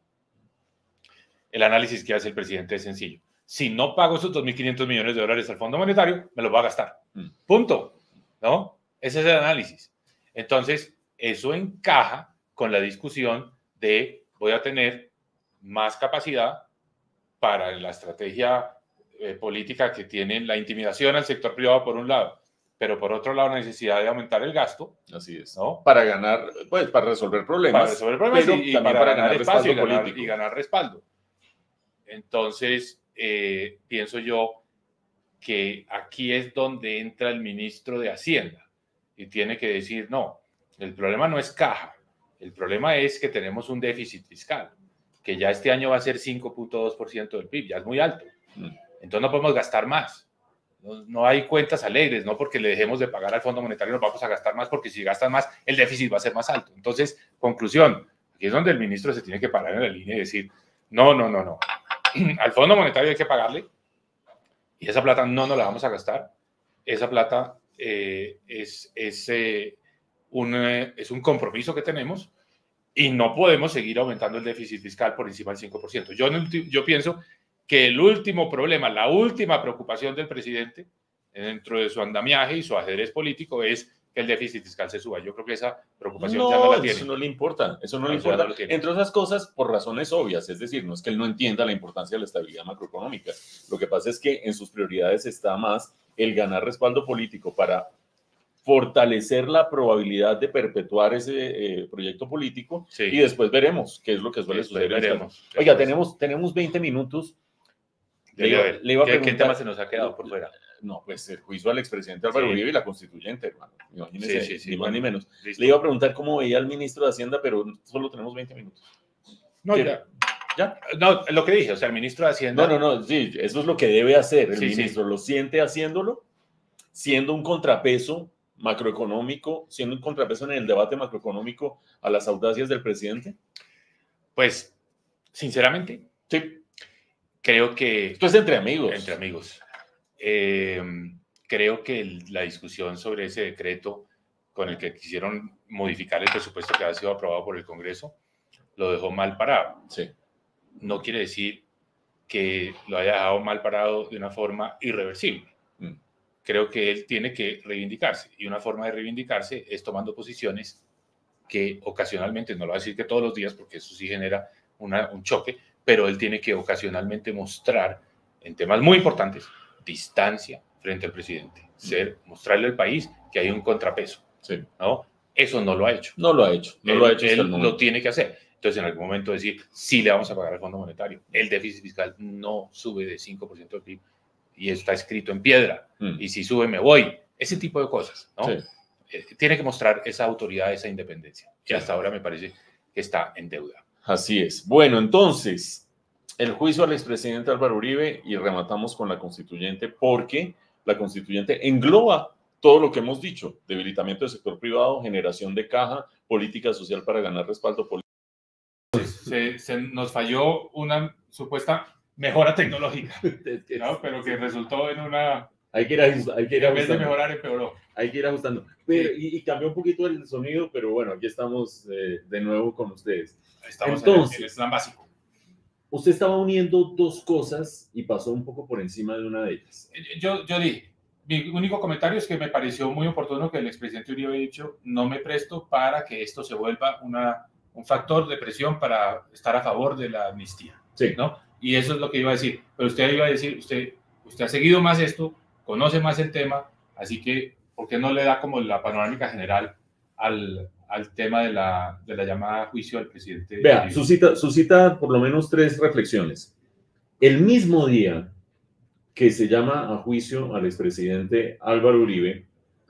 El análisis que hace el presidente es sencillo. Si no pago esos 2.500 millones de dólares al Fondo Monetario, me los va a gastar. Punto. ¿No? Ese es el análisis. Entonces, eso encaja con la discusión de voy a tener más capacidad para la estrategia política que tiene la intimidación al sector privado por un lado, pero por otro lado la necesidad de aumentar el gasto. Así es. ¿No? Para ganar, pues para resolver problemas. Para resolver problemas pero y también para ganar espacio político. Y ganar respaldo. Entonces, pienso yo que aquí es donde entra el ministro de Hacienda y tiene que decir, no, el problema no es caja, el problema es que tenemos un déficit fiscal, que ya este año va a ser 5.2% del PIB, ya es muy alto. Entonces no podemos gastar más. No hay cuentas alegres, no porque le dejemos de pagar al Fondo Monetario nos vamos a gastar más, porque si gastan más, el déficit va a ser más alto. Entonces, conclusión, aquí es donde el ministro se tiene que parar en la línea y decir, no. Al Fondo Monetario hay que pagarle y esa plata no nos la vamos a gastar. Esa plata es un compromiso que tenemos y no podemos seguir aumentando el déficit fiscal por encima del 5%. Yo pienso que el último problema, la última preocupación del presidente dentro de su andamiaje y su ajedrez político es que el déficit fiscal se suba. Yo creo que esa preocupación ya no la tiene. Eso no le importa. Eso no le importa. Entre otras cosas, por razones obvias. Es decir, no es que él no entienda la importancia de la estabilidad macroeconómica. Lo que pasa es que en sus prioridades está más el ganar respaldo político para fortalecer la probabilidad de perpetuar ese proyecto político. Sí. Y después veremos qué es lo que suele suceder. Oiga, tenemos 20 minutos. Le iba a preguntar, ¿qué tema se nos ha quedado por fuera? No, pues el juicio al expresidente Álvaro Uribe y la constituyente, hermano. Imagínese, ni más ni menos. Listo. Le iba a preguntar cómo veía al ministro de Hacienda, pero solo tenemos 20 minutos. No, ¿Ya? No, lo que dije, o sea, el ministro de Hacienda... No, sí, eso es lo que debe hacer. El ministro lo siente haciéndolo, siendo un contrapeso macroeconómico, siendo un contrapeso en el debate macroeconómico a las audacias del presidente. Pues, sinceramente, sí. Creo que... Esto es entre amigos. Entre amigos. Creo que la discusión sobre ese decreto con el que quisieron modificar el presupuesto que ha sido aprobado por el Congreso lo dejó mal parado. Sí. No quiere decir que lo haya dejado mal parado de una forma irreversible. Creo que él tiene que reivindicarse y una forma de reivindicarse es tomando posiciones que ocasionalmente, no lo voy a decir que todos los días porque eso sí genera un choque, pero él tiene que ocasionalmente mostrar en temas muy importantes distancia frente al presidente, mostrarle al país que hay un contrapeso. Sí. ¿No? Eso no lo ha hecho. No lo ha hecho. Él lo tiene que hacer. Entonces, en algún momento decir, sí le vamos a pagar al Fondo Monetario. El déficit fiscal no sube de 5% del PIB y está escrito en piedra. Y si sube, me voy. Ese tipo de cosas, ¿no? Sí. Tiene que mostrar esa autoridad, esa independencia. Y hasta ahora me parece que está en deuda. Así es. Bueno, entonces, el juicio al expresidente Álvaro Uribe y rematamos con la constituyente porque la constituyente engloba todo lo que hemos dicho, debilitamiento del sector privado, generación de caja, política social para ganar respaldo político. Nos falló una supuesta mejora tecnológica, ¿no? Pero que resultó en una... Hay que ir ajustando. En vez de mejorar, empeoró. Hay que ir ajustando. Pero, y cambió un poquito el sonido, pero bueno, aquí estamos de nuevo con ustedes. Estamos entonces, en el plan básico. Usted estaba uniendo dos cosas y pasó un poco por encima de una de ellas. Yo dije, mi único comentario es que me pareció muy oportuno que el expresidente Uribe haya dicho, no me presto para que esto se vuelva un factor de presión para estar a favor de la amnistía. Sí. ¿No? Y eso es lo que iba a decir. Pero usted iba a decir, usted ha seguido más esto, conoce más el tema, así que, ¿por qué no le da como la panorámica general al tema de la llamada a juicio al presidente? Vea, suscita por lo menos tres reflexiones. El mismo día que se llama a juicio al expresidente Álvaro Uribe,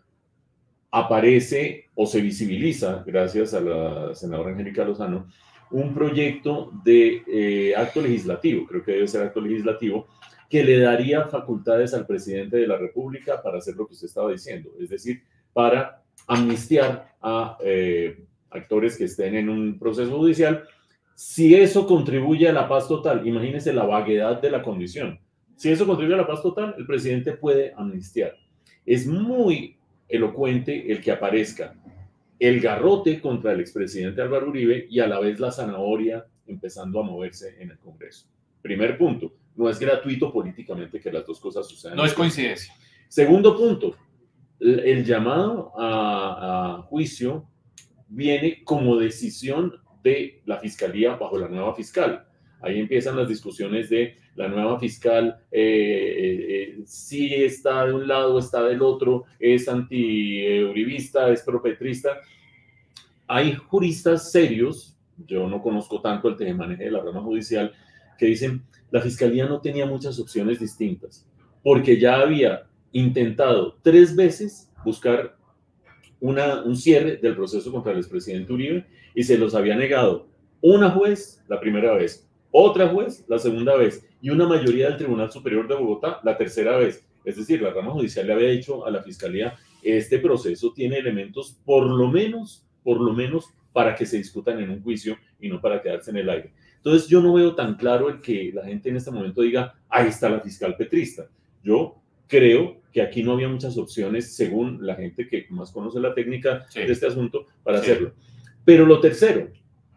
aparece o se visibiliza, gracias a la senadora Angélica Lozano, un proyecto de acto legislativo, creo que debe ser acto legislativo, que le daría facultades al presidente de la República para hacer lo que usted estaba diciendo, es decir, para amnistiar a actores que estén en un proceso judicial. Si eso contribuye a la paz total, imagínense la vaguedad de la condición. Si eso contribuye a la paz total, el presidente puede amnistiar. Es muy elocuente el que aparezca el garrote contra el expresidente Álvaro Uribe y a la vez la zanahoria empezando a moverse en el Congreso. Primer punto, no es gratuito políticamente que las dos cosas sucedan. No es coincidencia. Segundo punto, el llamado a juicio viene como decisión de la Fiscalía bajo la nueva fiscal. Ahí empiezan las discusiones de la nueva fiscal, si está de un lado, está del otro, es anti-uribista, es propetrista. Hay juristas serios, yo no conozco tanto el tejemaneje de la rama judicial, que dicen la Fiscalía no tenía muchas opciones distintas, porque ya había intentado 3 veces buscar un cierre del proceso contra el expresidente Uribe y se los había negado una juez la primera vez, otra juez la segunda vez y una mayoría del Tribunal Superior de Bogotá la tercera vez. Es decir, la rama judicial le había dicho a la Fiscalía, este proceso tiene elementos por lo menos para que se discutan en un juicio y no para quedarse en el aire. Entonces yo no veo tan claro el que la gente en este momento diga, ahí está la fiscal petrista. Yo creo que aquí no había muchas opciones, según la gente que más conoce la técnica de este asunto, para hacerlo. Pero lo tercero,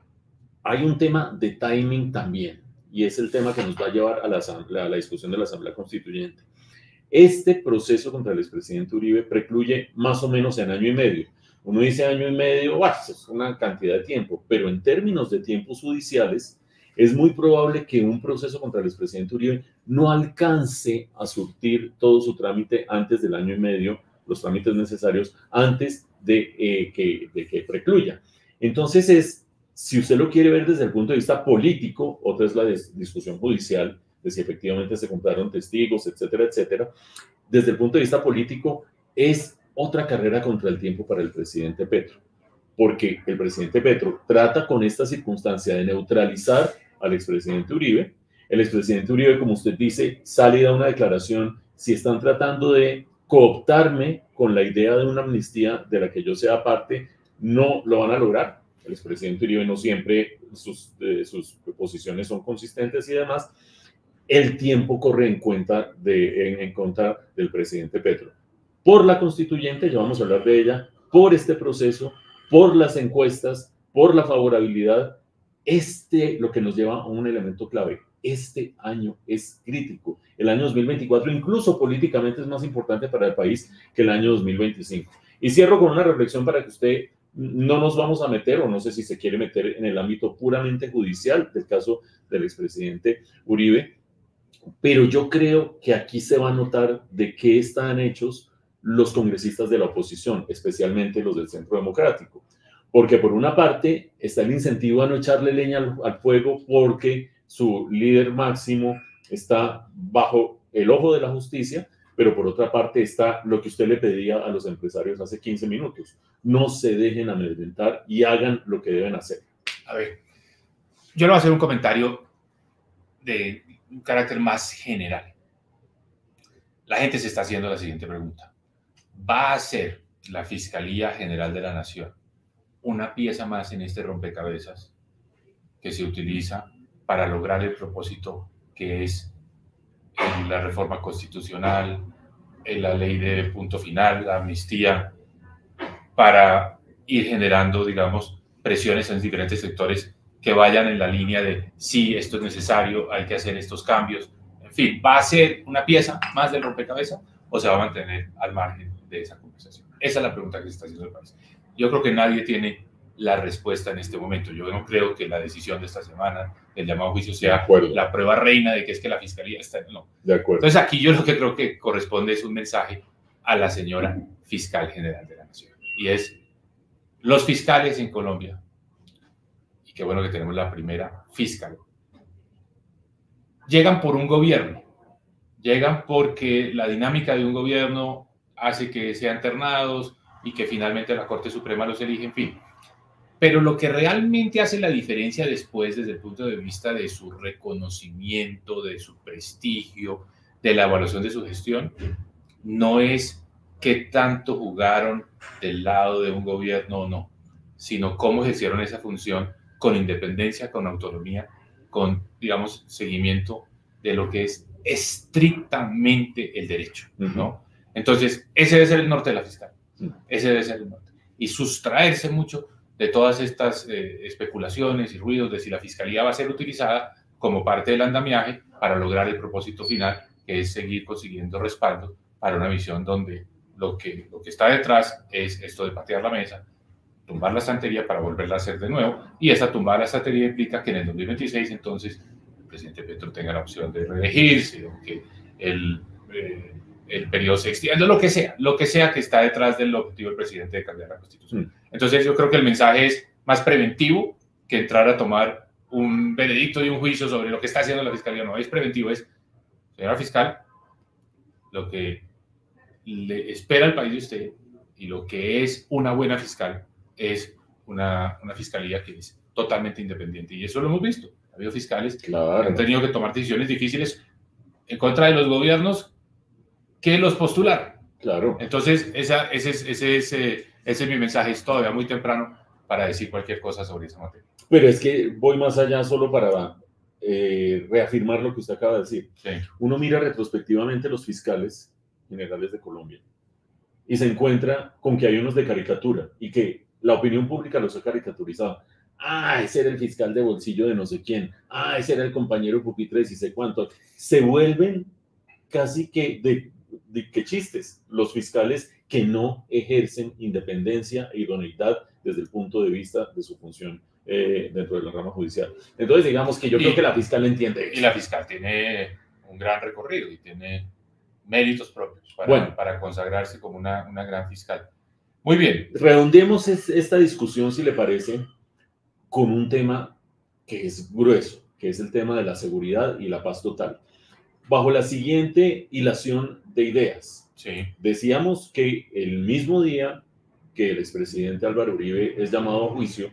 hay un tema de timing también, y es el tema que nos va a llevar a la discusión de la Asamblea Constituyente. Este proceso contra el expresidente Uribe precluye más o menos en año y medio. Uno dice año y medio, es una cantidad de tiempo, pero en términos de tiempos judiciales, es muy probable que un proceso contra el expresidente Uribe no alcance a surtir todo su trámite antes del año y medio, los trámites necesarios antes de que precluya. Entonces si usted lo quiere ver desde el punto de vista político, otra es la discusión judicial, de si efectivamente se compraron testigos, etcétera, etcétera. Desde el punto de vista político, es otra carrera contra el tiempo para el presidente Petro, porque el presidente Petro trata con esta circunstancia de neutralizar al expresidente Uribe. El expresidente Uribe, como usted dice, sale y da una declaración, si están tratando de cooptarme con la idea de una amnistía de la que yo sea parte, no lo van a lograr. El expresidente Uribe no siempre sus posiciones son consistentes y demás. El tiempo corre en contra del presidente Petro. Por la constituyente, ya vamos a hablar de ella, por este proceso, por las encuestas, por la favorabilidad, lo que nos lleva a un elemento clave. Este año es crítico. El año 2024, incluso políticamente, es más importante para el país que el año 2025. Y cierro con una reflexión para que usted, no nos vamos a meter, o no sé si se quiere meter en el ámbito puramente judicial del caso del expresidente Uribe, pero yo creo que aquí se va a notar de qué están hechos los congresistas de la oposición, especialmente los del Centro Democrático. Porque por una parte está el incentivo a no echarle leña al fuego porque su líder máximo está bajo el ojo de la justicia, pero por otra parte está lo que usted le pedía a los empresarios hace 15 minutos. No se dejen amedrentar y hagan lo que deben hacer. A ver, yo le voy a hacer un comentario de un carácter más general. La gente se está haciendo la siguiente pregunta. va a ser la Fiscalía General de la Nación una pieza más en este rompecabezas que se utiliza para lograr el propósito que es la reforma constitucional, la ley de punto final, la amnistía, para ir generando, digamos, presiones en diferentes sectores que vayan en la línea de sí, esto es necesario, hay que hacer estos cambios. En fin, ¿va a ser una pieza más del rompecabezas o se va a mantener al margen de esa conversación? Esa es la pregunta que se está haciendo el país. Yo creo que nadie tiene la respuesta en este momento. Yo no creo que la decisión de esta semana, el llamado juicio, sea la prueba reina de que es que la fiscalía está... No. De acuerdo. Entonces aquí yo lo que creo que corresponde es un mensaje a la señora fiscal general de la Nación. Y es, los fiscales en Colombia, y qué bueno que tenemos la primera fiscal, llegan por un gobierno, llegan porque la dinámica de un gobierno hace que sean ternados y que finalmente la Corte Suprema los elige, en fin. Pero lo que realmente hace la diferencia después, desde el punto de vista de su reconocimiento, de su prestigio, de la evaluación de su gestión, no es qué tanto jugaron del lado de un gobierno o no, sino cómo ejercieron esa función con independencia, con autonomía, con, digamos, seguimiento de lo que es estrictamente el derecho, ¿no? Entonces, ese debe ser el norte de la fiscal, ese debe ser el norte. Y sustraerse mucho de todas estas especulaciones y ruidos de si la fiscalía va a ser utilizada como parte del andamiaje para lograr el propósito final, que es seguir consiguiendo respaldo para una visión donde lo que está detrás es esto de patear la mesa, tumbar la estantería para volverla a hacer de nuevo, y esa tumbada la estantería implica que en el 2026 entonces el presidente Petro tenga la opción de reelegirse o que el periodo se extienda, lo que sea que está detrás del objetivo del presidente de cambiar la Constitución. Entonces yo creo que el mensaje es más preventivo que entrar a tomar un veredicto y un juicio sobre lo que está haciendo la fiscalía. No es preventivo, es, señora fiscal, lo que le espera al país de usted y lo que es una buena fiscal es una fiscalía que es totalmente independiente, y eso lo hemos visto. Ha habido fiscales que han tenido que tomar decisiones difíciles en contra de los gobiernos que los postularon. Claro. Entonces, ese es mi mensaje. Es todavía muy temprano para decir cualquier cosa sobre esa materia. Pero es que voy más allá solo para reafirmar lo que usted acaba de decir. Sí. Uno mira retrospectivamente los fiscales generales de Colombia y se encuentra con que hay unos de caricatura y que la opinión pública los ha caricaturizado. Ah, ese era el fiscal de bolsillo de no sé quién. Ah, ese era el compañero pupitre y sé cuánto. Se vuelven casi que de chistes los fiscales que no ejercen independencia e idoneidad desde el punto de vista de su función dentro de la rama judicial. Entonces, digamos que yo creo que la fiscal entiende eso. Y la fiscal tiene un gran recorrido y tiene méritos propios para consagrarse como una gran fiscal. Muy bien. Redondeemos esta discusión, si le parece, con un tema que es grueso, que es el tema de la seguridad y la paz total. Bajo la siguiente hilación de ideas. Sí. Decíamos que el mismo día que el expresidente Álvaro Uribe es llamado a juicio,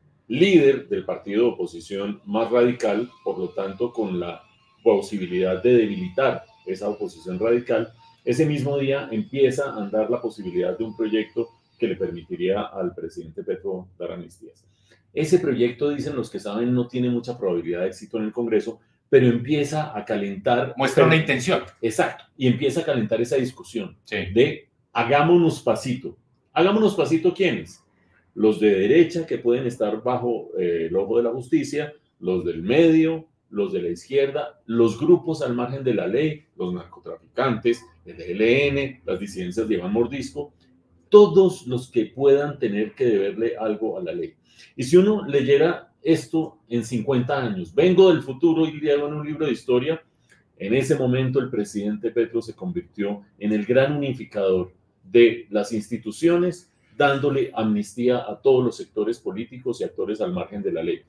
líder del partido de oposición más radical, por lo tanto con la posibilidad de debilitar esa oposición radical, ese mismo día empieza a andar la posibilidad de un proyecto que le permitiría al presidente Petro dar amnistías. Ese proyecto, dicen los que saben, no tiene mucha probabilidad de éxito en el Congreso, pero empieza a calentar... Muestra una intención. Exacto, y empieza a calentar esa discusión sí. de hagámonos pasito. ¿Hagámonos pasito quiénes? Los de derecha que pueden estar bajo el ojo de la justicia, los del medio, los de la izquierda, los grupos al margen de la ley, los narcotraficantes, el ELN, las disidencias de Iván Mordisco, todos los que puedan tener que deberle algo a la ley. Y si uno leyera esto en 50 años, vengo del futuro y leo en un libro de historia, en ese momento el presidente Petro se convirtió en el gran unificador de las instituciones, dándole amnistía a todos los sectores políticos y actores al margen de la ley.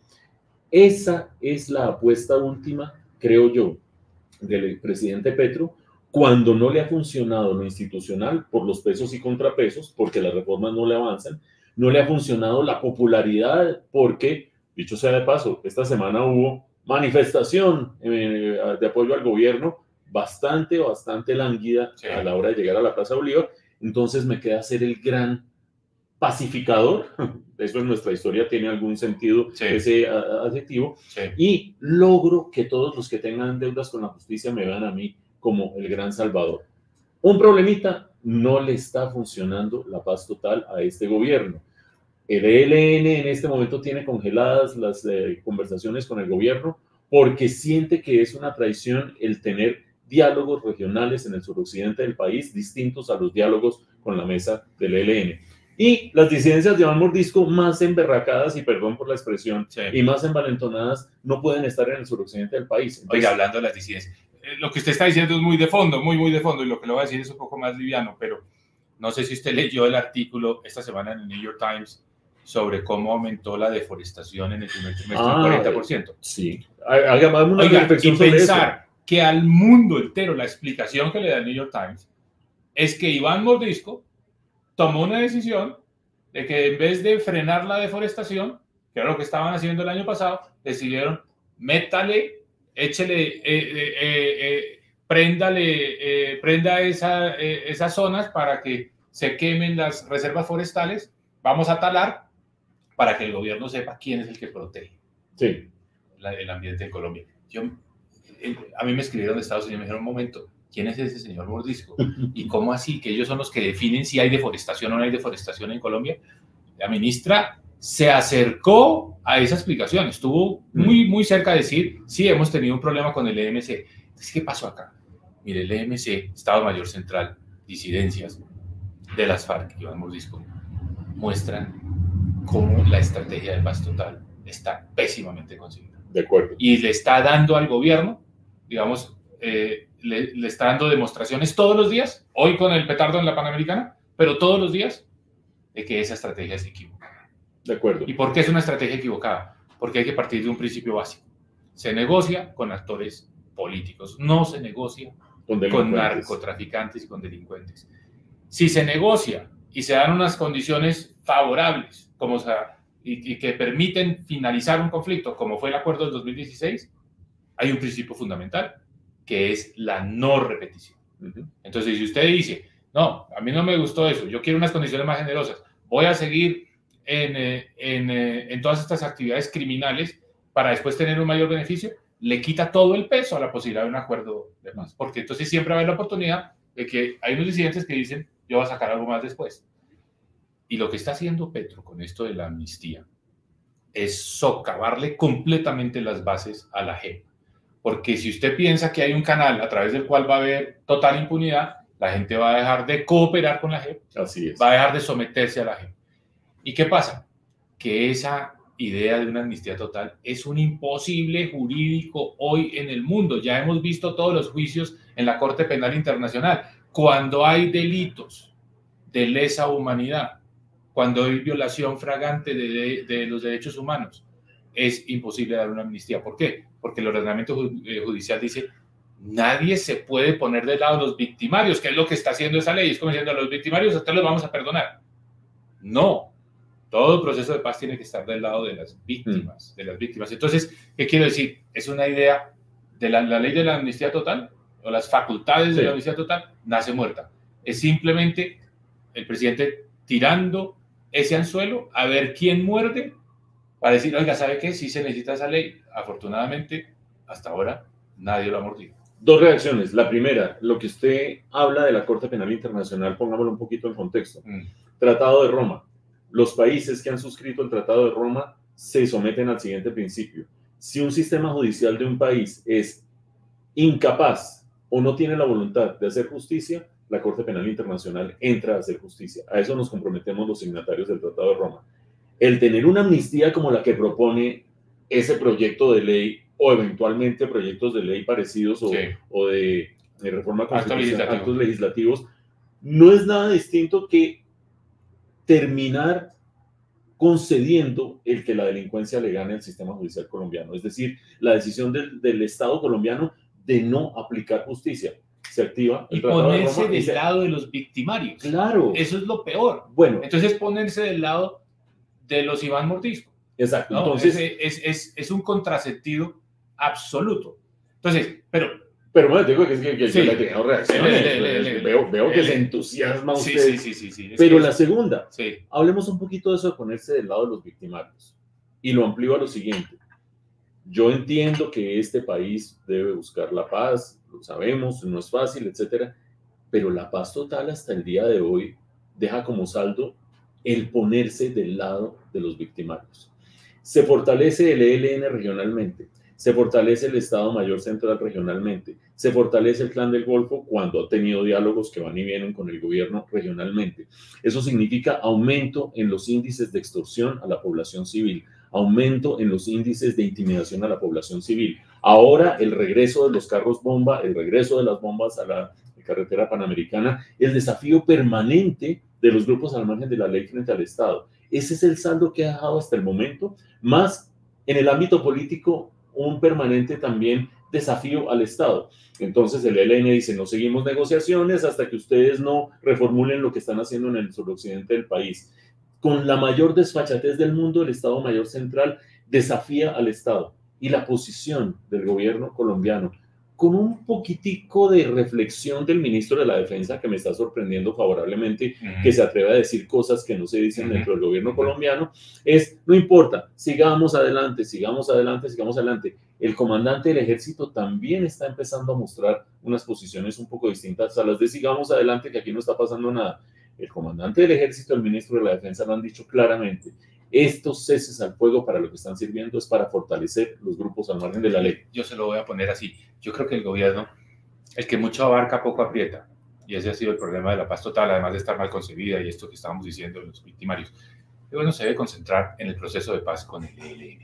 Esa es la apuesta última, creo yo, del presidente Petro, cuando no le ha funcionado lo institucional por los pesos y contrapesos, porque las reformas no le avanzan, no le ha funcionado la popularidad, porque, dicho sea de paso, esta semana hubo manifestación de apoyo al gobierno bastante lánguida a la hora de llegar a la Plaza Bolívar, entonces me queda ser el gran pacificador, eso en nuestra historia tiene algún sentido, Sí. ese adjetivo, Sí. y logro que todos los que tengan deudas con la justicia me vean a mí como el gran salvador. Un problemita, no le está funcionando la paz total a este gobierno. El ELN en este momento tiene congeladas las conversaciones con el gobierno porque siente que es una traición el tener diálogos regionales en el suroccidente del país distintos a los diálogos con la mesa del ELN. Y las disidencias de Iván Mordisco, más emberracadas, y perdón por la expresión, Sí. y más envalentonadas, no pueden estar en el suroccidente del país. Entonces, Oiga, hablando de las disidencias, lo que usted está diciendo es muy de fondo, muy de fondo, y lo que le voy a decir es un poco más liviano, pero no sé si usted leyó el artículo esta semana en el New York Times sobre cómo aumentó la deforestación en el primer trimestre un 40%. Sí. Hagamos una Oiga, reflexión y sobre pensar que al mundo entero la explicación que le da el New York Times es que Iván Mordisco tomó una decisión de que en vez de frenar la deforestación, que era lo que estaban haciendo el año pasado, decidieron métale, échele, prenda esas zonas para que se quemen las reservas forestales, vamos a talar para que el gobierno sepa quién es el que protege el ambiente en Colombia. A mí me escribieron de Estados Unidos y me dijeron, un momento, ¿quién es ese señor Mordisco? ¿Y cómo así? Que ellos son los que definen si hay deforestación o no hay deforestación en Colombia. La ministra se acercó a esa explicación, estuvo muy cerca de decir, sí, hemos tenido un problema con el EMC. Entonces, ¿qué pasó acá? Mire, el EMC, Estado Mayor Central, disidencias de las FARC, Iván Mordisco, muestran cómo la estrategia de paz total está pésimamente concebida. De acuerdo. Y le está dando al gobierno, digamos, le está dando demostraciones todos los días, hoy con el petardo en la Panamericana, pero todos los días, de que esa estrategia es equivocada. De acuerdo. ¿Y por qué es una estrategia equivocada? Porque hay que partir de un principio básico. Se negocia con actores políticos, no se negocia con narcotraficantes y con delincuentes. Si se negocia y se dan unas condiciones favorables, como y que permiten finalizar un conflicto, como fue el acuerdo del 2016, hay un principio fundamental, que es la no repetición. Entonces, si usted dice, no, a mí no me gustó eso, yo quiero unas condiciones más generosas, voy a seguir en todas estas actividades criminales para después tener un mayor beneficio, le quita todo el peso a la posibilidad de un acuerdo de paz, porque entonces siempre va a haber la oportunidad de que hay unos disidentes que dicen, yo voy a sacar algo más después. Y lo que está haciendo Petro con esto de la amnistía es socavarle completamente las bases a la JEP. Porque si usted piensa que hay un canal a través del cual va a haber total impunidad, la gente va a dejar de cooperar con la JEP, así es, va a dejar de someterse a la JEP. ¿Y qué pasa? Que esa idea de una amnistía total es un imposible jurídico hoy en el mundo. Ya hemos visto todos los juicios en la Corte Penal Internacional. Cuando hay delitos de lesa humanidad, cuando hay violación flagrante de los derechos humanos, es imposible dar una amnistía. ¿Por qué? Porque el ordenamiento judicial dice, nadie se puede poner del lado de los victimarios, que es lo que está haciendo esa ley. Es como diciendo, a los victimarios hasta los vamos a perdonar. No, todo proceso de paz tiene que estar del lado de las víctimas, Entonces, ¿qué quiero decir? Es una idea de la ley de la amnistía total, o las facultades de la amnistía total, nace muerta. Es simplemente el presidente tirando ese anzuelo a ver quién muerde para decir, oiga, ¿sabe qué? Sí se necesita esa ley. Afortunadamente, hasta ahora, nadie lo ha mordido. Dos reacciones. La primera, lo que usted habla de la Corte Penal Internacional, pongámoslo un poquito en contexto. Tratado de Roma. Los países que han suscrito el Tratado de Roma se someten al siguiente principio. Si un sistema judicial de un país es incapaz o no tiene la voluntad de hacer justicia, la Corte Penal Internacional entra a hacer justicia. A eso nos comprometemos los signatarios del Tratado de Roma. El tener una amnistía como la que propone ese proyecto de ley o eventualmente proyectos de ley parecidos o de reforma constitucional, actos legislativos, no es nada distinto que terminar concediendo el que la delincuencia le gane al sistema judicial colombiano. Es decir, la decisión del Estado colombiano de no aplicar justicia. Se activa el Tratado de Roma. Y ponerse del lado de los victimarios. Claro. Eso es lo peor. Bueno. Entonces ponerse del lado de los Iván Mordisco. Exacto. ¿No? Entonces es un contrasentido absoluto. Entonces, pero Pero bueno, digo que es que Sí. yo le he tenido reacciones. Veo que se entusiasma usted. Sí. Pero la segunda, sí. hablemos un poquito de eso de ponerse del lado de los victimarios. Y lo amplío a lo siguiente. Yo entiendo que este país debe buscar la paz, lo sabemos, no es fácil, etcétera, pero la paz total hasta el día de hoy deja como saldo el ponerse del lado de los victimarios. Se fortalece el ELN regionalmente, se fortalece el Estado Mayor Central regionalmente, se fortalece el Clan del Golfo cuando ha tenido diálogos que van y vienen con el gobierno regionalmente. Eso significa aumento en los índices de extorsión a la población civil, aumento en los índices de intimidación a la población civil. Ahora el regreso de los carros bomba, el regreso de las bombas a la carretera panamericana, el desafío permanente de los grupos al margen de la ley frente al Estado. Ese es el saldo que ha dejado hasta el momento, más en el ámbito político un permanente también desafío al Estado. Entonces el ELN dice, no seguimos negociaciones hasta que ustedes no reformulen lo que están haciendo en el suroccidente del país. Con la mayor desfachatez del mundo, el Estado Mayor Central desafía al Estado y la posición del gobierno colombiano, con un poquitico de reflexión del ministro de la Defensa, que me está sorprendiendo favorablemente, que se atreve a decir cosas que no se dicen dentro del gobierno colombiano, es, no importa, sigamos adelante, sigamos adelante, sigamos adelante. El comandante del ejército también está empezando a mostrar unas posiciones un poco distintas a las de sigamos adelante, que aquí no está pasando nada. El comandante del ejército, el ministro de la Defensa lo han dicho claramente. Estos ceses al fuego para lo que están sirviendo es para fortalecer los grupos al margen de la ley. Yo se lo voy a poner así. Yo creo que el gobierno, el que mucho abarca, poco aprieta. Y ese ha sido el problema de la paz total, además de estar mal concebida y esto que estábamos diciendo de los victimarios. El gobierno se debe concentrar en el proceso de paz con el ELN,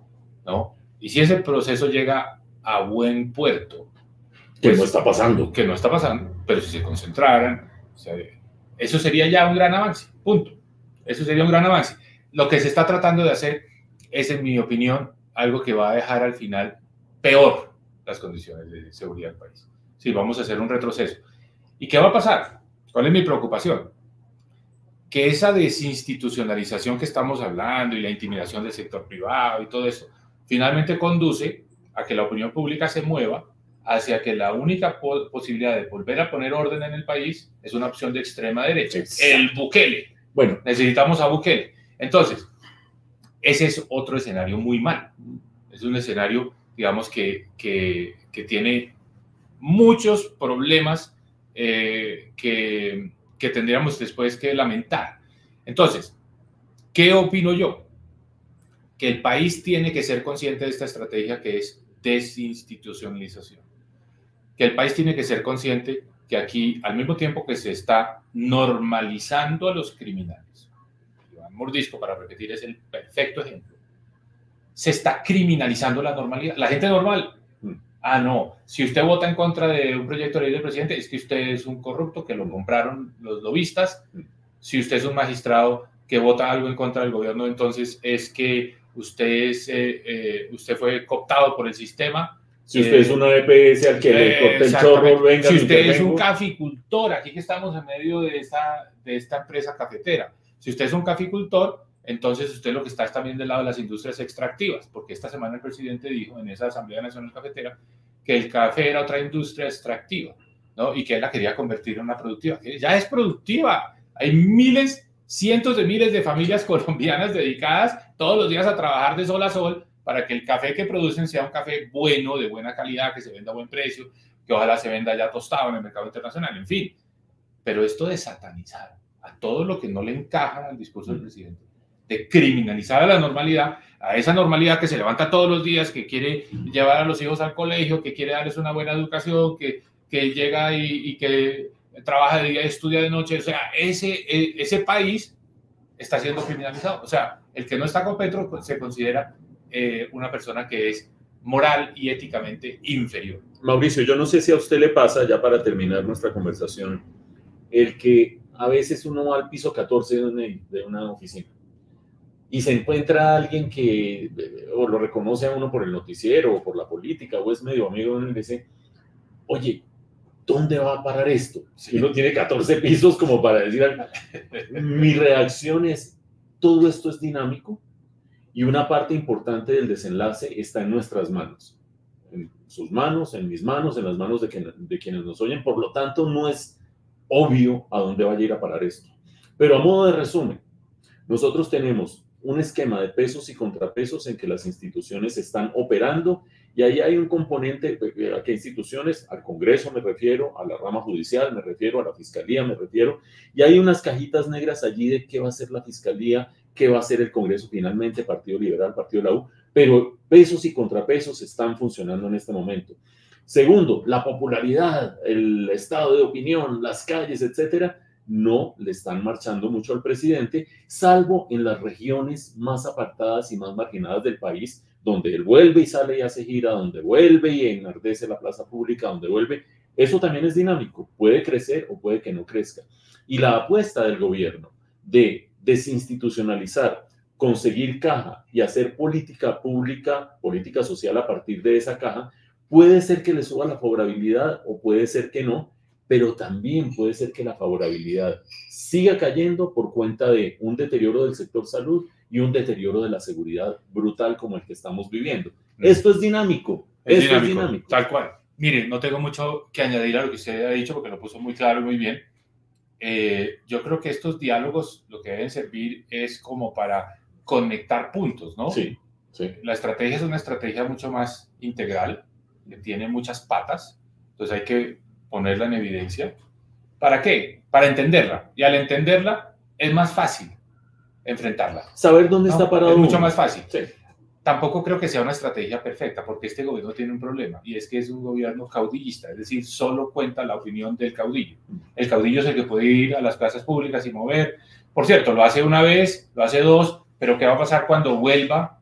¿no? Y si ese proceso llega a buen puerto, pues, que no está pasando. Que no está pasando, pero si se concentraran, o sea, eso sería ya un gran avance, punto. Eso sería un gran avance. Lo que se está tratando de hacer es, en mi opinión, algo que va a dejar al final peor las condiciones de seguridad del país. Sí, vamos a hacer un retroceso. ¿Y qué va a pasar? ¿Cuál es mi preocupación? Que esa desinstitucionalización que estamos hablando y la intimidación del sector privado y todo esto, finalmente conduce a que la opinión pública se mueva hacia que la única posibilidad de volver a poner orden en el país es una opción de extrema derecha, el Bukele. Bueno, necesitamos a Bukele. Entonces, ese es otro escenario muy mal. Es un escenario, digamos, que tiene muchos problemas que tendríamos después que lamentar. Entonces, ¿qué opino yo? Que el país tiene que ser consciente de esta estrategia que es desinstitucionalización. Que el país tiene que ser consciente que aquí, al mismo tiempo que se está normalizando a los criminales, Iván Mordisco, para repetir, es el perfecto ejemplo, se está criminalizando la normalidad, la gente normal. Ah, no, si usted vota en contra de un proyecto de ley del presidente, es que usted es un corrupto, que lo compraron los lobistas. Si usted es un magistrado que vota algo en contra del gobierno, entonces es que usted fue cooptado por el sistema. Si usted es una EPS al que le corte el chorro, venga. Si usted es un caficultor, aquí que estamos en medio de esta empresa cafetera, si usted es un caficultor, entonces usted lo que está también del lado de las industrias extractivas, porque esta semana el presidente dijo en esa Asamblea Nacional Cafetera que el café era otra industria extractiva, ¿no? Y que él la quería convertir en una productiva, que ya es productiva. Hay cientos de miles de familias colombianas dedicadas todos los días a trabajar de sol a sol para que el café que producen sea un café bueno, de buena calidad, que se venda a buen precio, que ojalá se venda ya tostado en el mercado internacional, en fin. Pero esto de satanizar a todo lo que no le encaja al discurso del presidente, de criminalizar a la normalidad, a esa normalidad que se levanta todos los días, que quiere llevar a los hijos al colegio, que quiere darles una buena educación, que llega y que trabaja de día y estudia de noche. O sea, ese país está siendo criminalizado. O sea, el que no está con Petro se considera una persona que es moral y éticamente inferior. Mauricio, yo no sé si a usted le pasa, ya para terminar nuestra conversación, el que a veces uno va al piso 14 de una oficina y se encuentra a alguien que o lo reconoce a uno por el noticiero o por la política o es medio amigo de uno y le dice, oye, ¿dónde va a parar esto? Si uno tiene 14 pisos como para decir algo. Mi reacción es, todo esto es dinámico y una parte importante del desenlace está en nuestras manos. sus manos, en mis manos, en las manos de quienes nos oyen. Por lo tanto, no es obvio a dónde vaya a ir a parar esto. Pero a modo de resumen, nosotros tenemos un esquema de pesos y contrapesos en que las instituciones están operando y ahí hay un componente. ¿A qué instituciones? Al Congreso me refiero, a la rama judicial me refiero, a la Fiscalía me refiero, y hay unas cajitas negras allí de qué va a hacer la Fiscalía, qué va a hacer el Congreso finalmente, Partido Liberal, Partido de la U, pero pesos y contrapesos están funcionando en este momento. Segundo, la popularidad, el estado de opinión, las calles, etcétera, no le están marchando mucho al presidente, salvo en las regiones más apartadas y más marginadas del país, donde él vuelve y sale y hace gira, donde vuelve y enardece la plaza pública, donde vuelve. Eso también es dinámico, puede crecer o puede que no crezca. Y la apuesta del gobierno de desinstitucionalizar, conseguir caja y hacer política pública, política social a partir de esa caja, puede ser que le suba la favorabilidad o puede ser que no, pero también puede ser que la favorabilidad siga cayendo por cuenta de un deterioro del sector salud y un deterioro de la seguridad brutal como el que estamos viviendo. Esto es dinámico. Es dinámico. Tal cual. Miren, no tengo mucho que añadir a lo que usted ha dicho porque lo puso muy claro y muy bien. Yo creo que estos diálogos lo que deben servir es como para conectar puntos, ¿no? Sí, sí. La estrategia es una estrategia mucho más integral, que tiene muchas patas, entonces hay que ponerla en evidencia. ¿Para qué? Para entenderla. Y al entenderla es más fácil enfrentarla. Saber dónde está parado. Es mucho más fácil. Sí. Tampoco creo que sea una estrategia perfecta, porque este gobierno tiene un problema, y es que es un gobierno caudillista, es decir, solo cuenta la opinión del caudillo. El caudillo es el que puede ir a las plazas públicas y mover. Por cierto, lo hace una vez, lo hace dos, pero ¿qué va a pasar cuando vuelva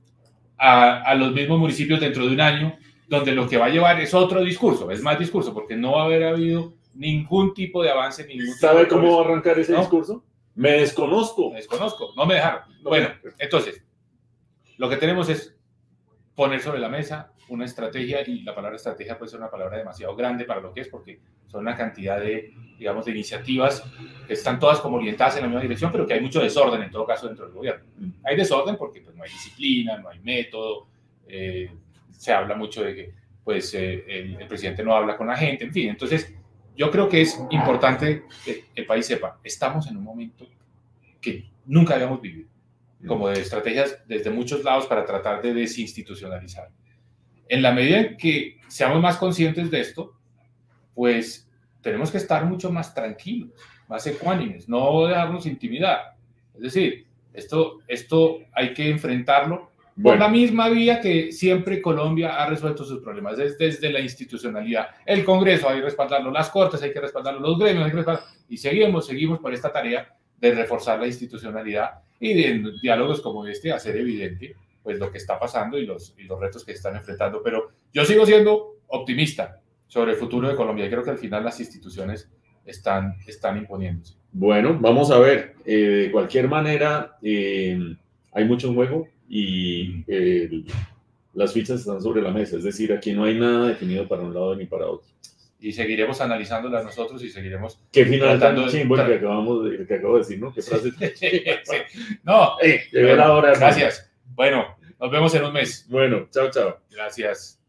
a los mismos municipios dentro de un año, donde lo que va a llevar es otro discurso, es más discurso, porque no va a haber habido ningún tipo de avance, ningún tipo ¿Sabe cómo va a arrancar ese discurso? Me desconozco. Me desconozco, no me dejaron. Bueno, entonces, lo que tenemos es poner sobre la mesa una estrategia, y la palabra estrategia puede ser una palabra demasiado grande para lo que es, porque son una cantidad de, digamos, de iniciativas que están todas como orientadas en la misma dirección, pero que hay mucho desorden en todo caso dentro del gobierno. Hay desorden porque pues, no hay disciplina, no hay método, se habla mucho de que pues, el presidente no habla con la gente, en fin. Entonces, yo creo que es importante que el país sepa, estamos en un momento que nunca habíamos vivido, como de estrategias desde muchos lados para tratar de desinstitucionalizar. En la medida en que seamos más conscientes de esto, pues tenemos que estar mucho más tranquilos, más ecuánimes, no dejarnos intimidar. Es decir, esto hay que enfrentarlo por la misma vía que siempre Colombia ha resuelto sus problemas, desde la institucionalidad. El Congreso hay que respaldarlo, las Cortes hay que respaldarlo, los gremios hay que respaldarlo, y seguimos por esta tarea de reforzar la institucionalidad y de diálogos como este hacer evidente pues lo que está pasando y los retos que están enfrentando. Pero yo sigo siendo optimista sobre el futuro de Colombia y creo que al final las instituciones están imponiéndose. Bueno, vamos a ver. De cualquier manera, hay mucho en juego y las fichas están sobre la mesa. Es decir, aquí no hay nada definido para un lado ni para otro. Y seguiremos analizándolas nosotros y seguiremos... ¿Qué final tan chimbo el que acabo de decir, no? ¿Qué frase? Sí. No. Llegó la hora. Gracias. Bueno, nos vemos en un mes. Bueno, chao, chao. Gracias.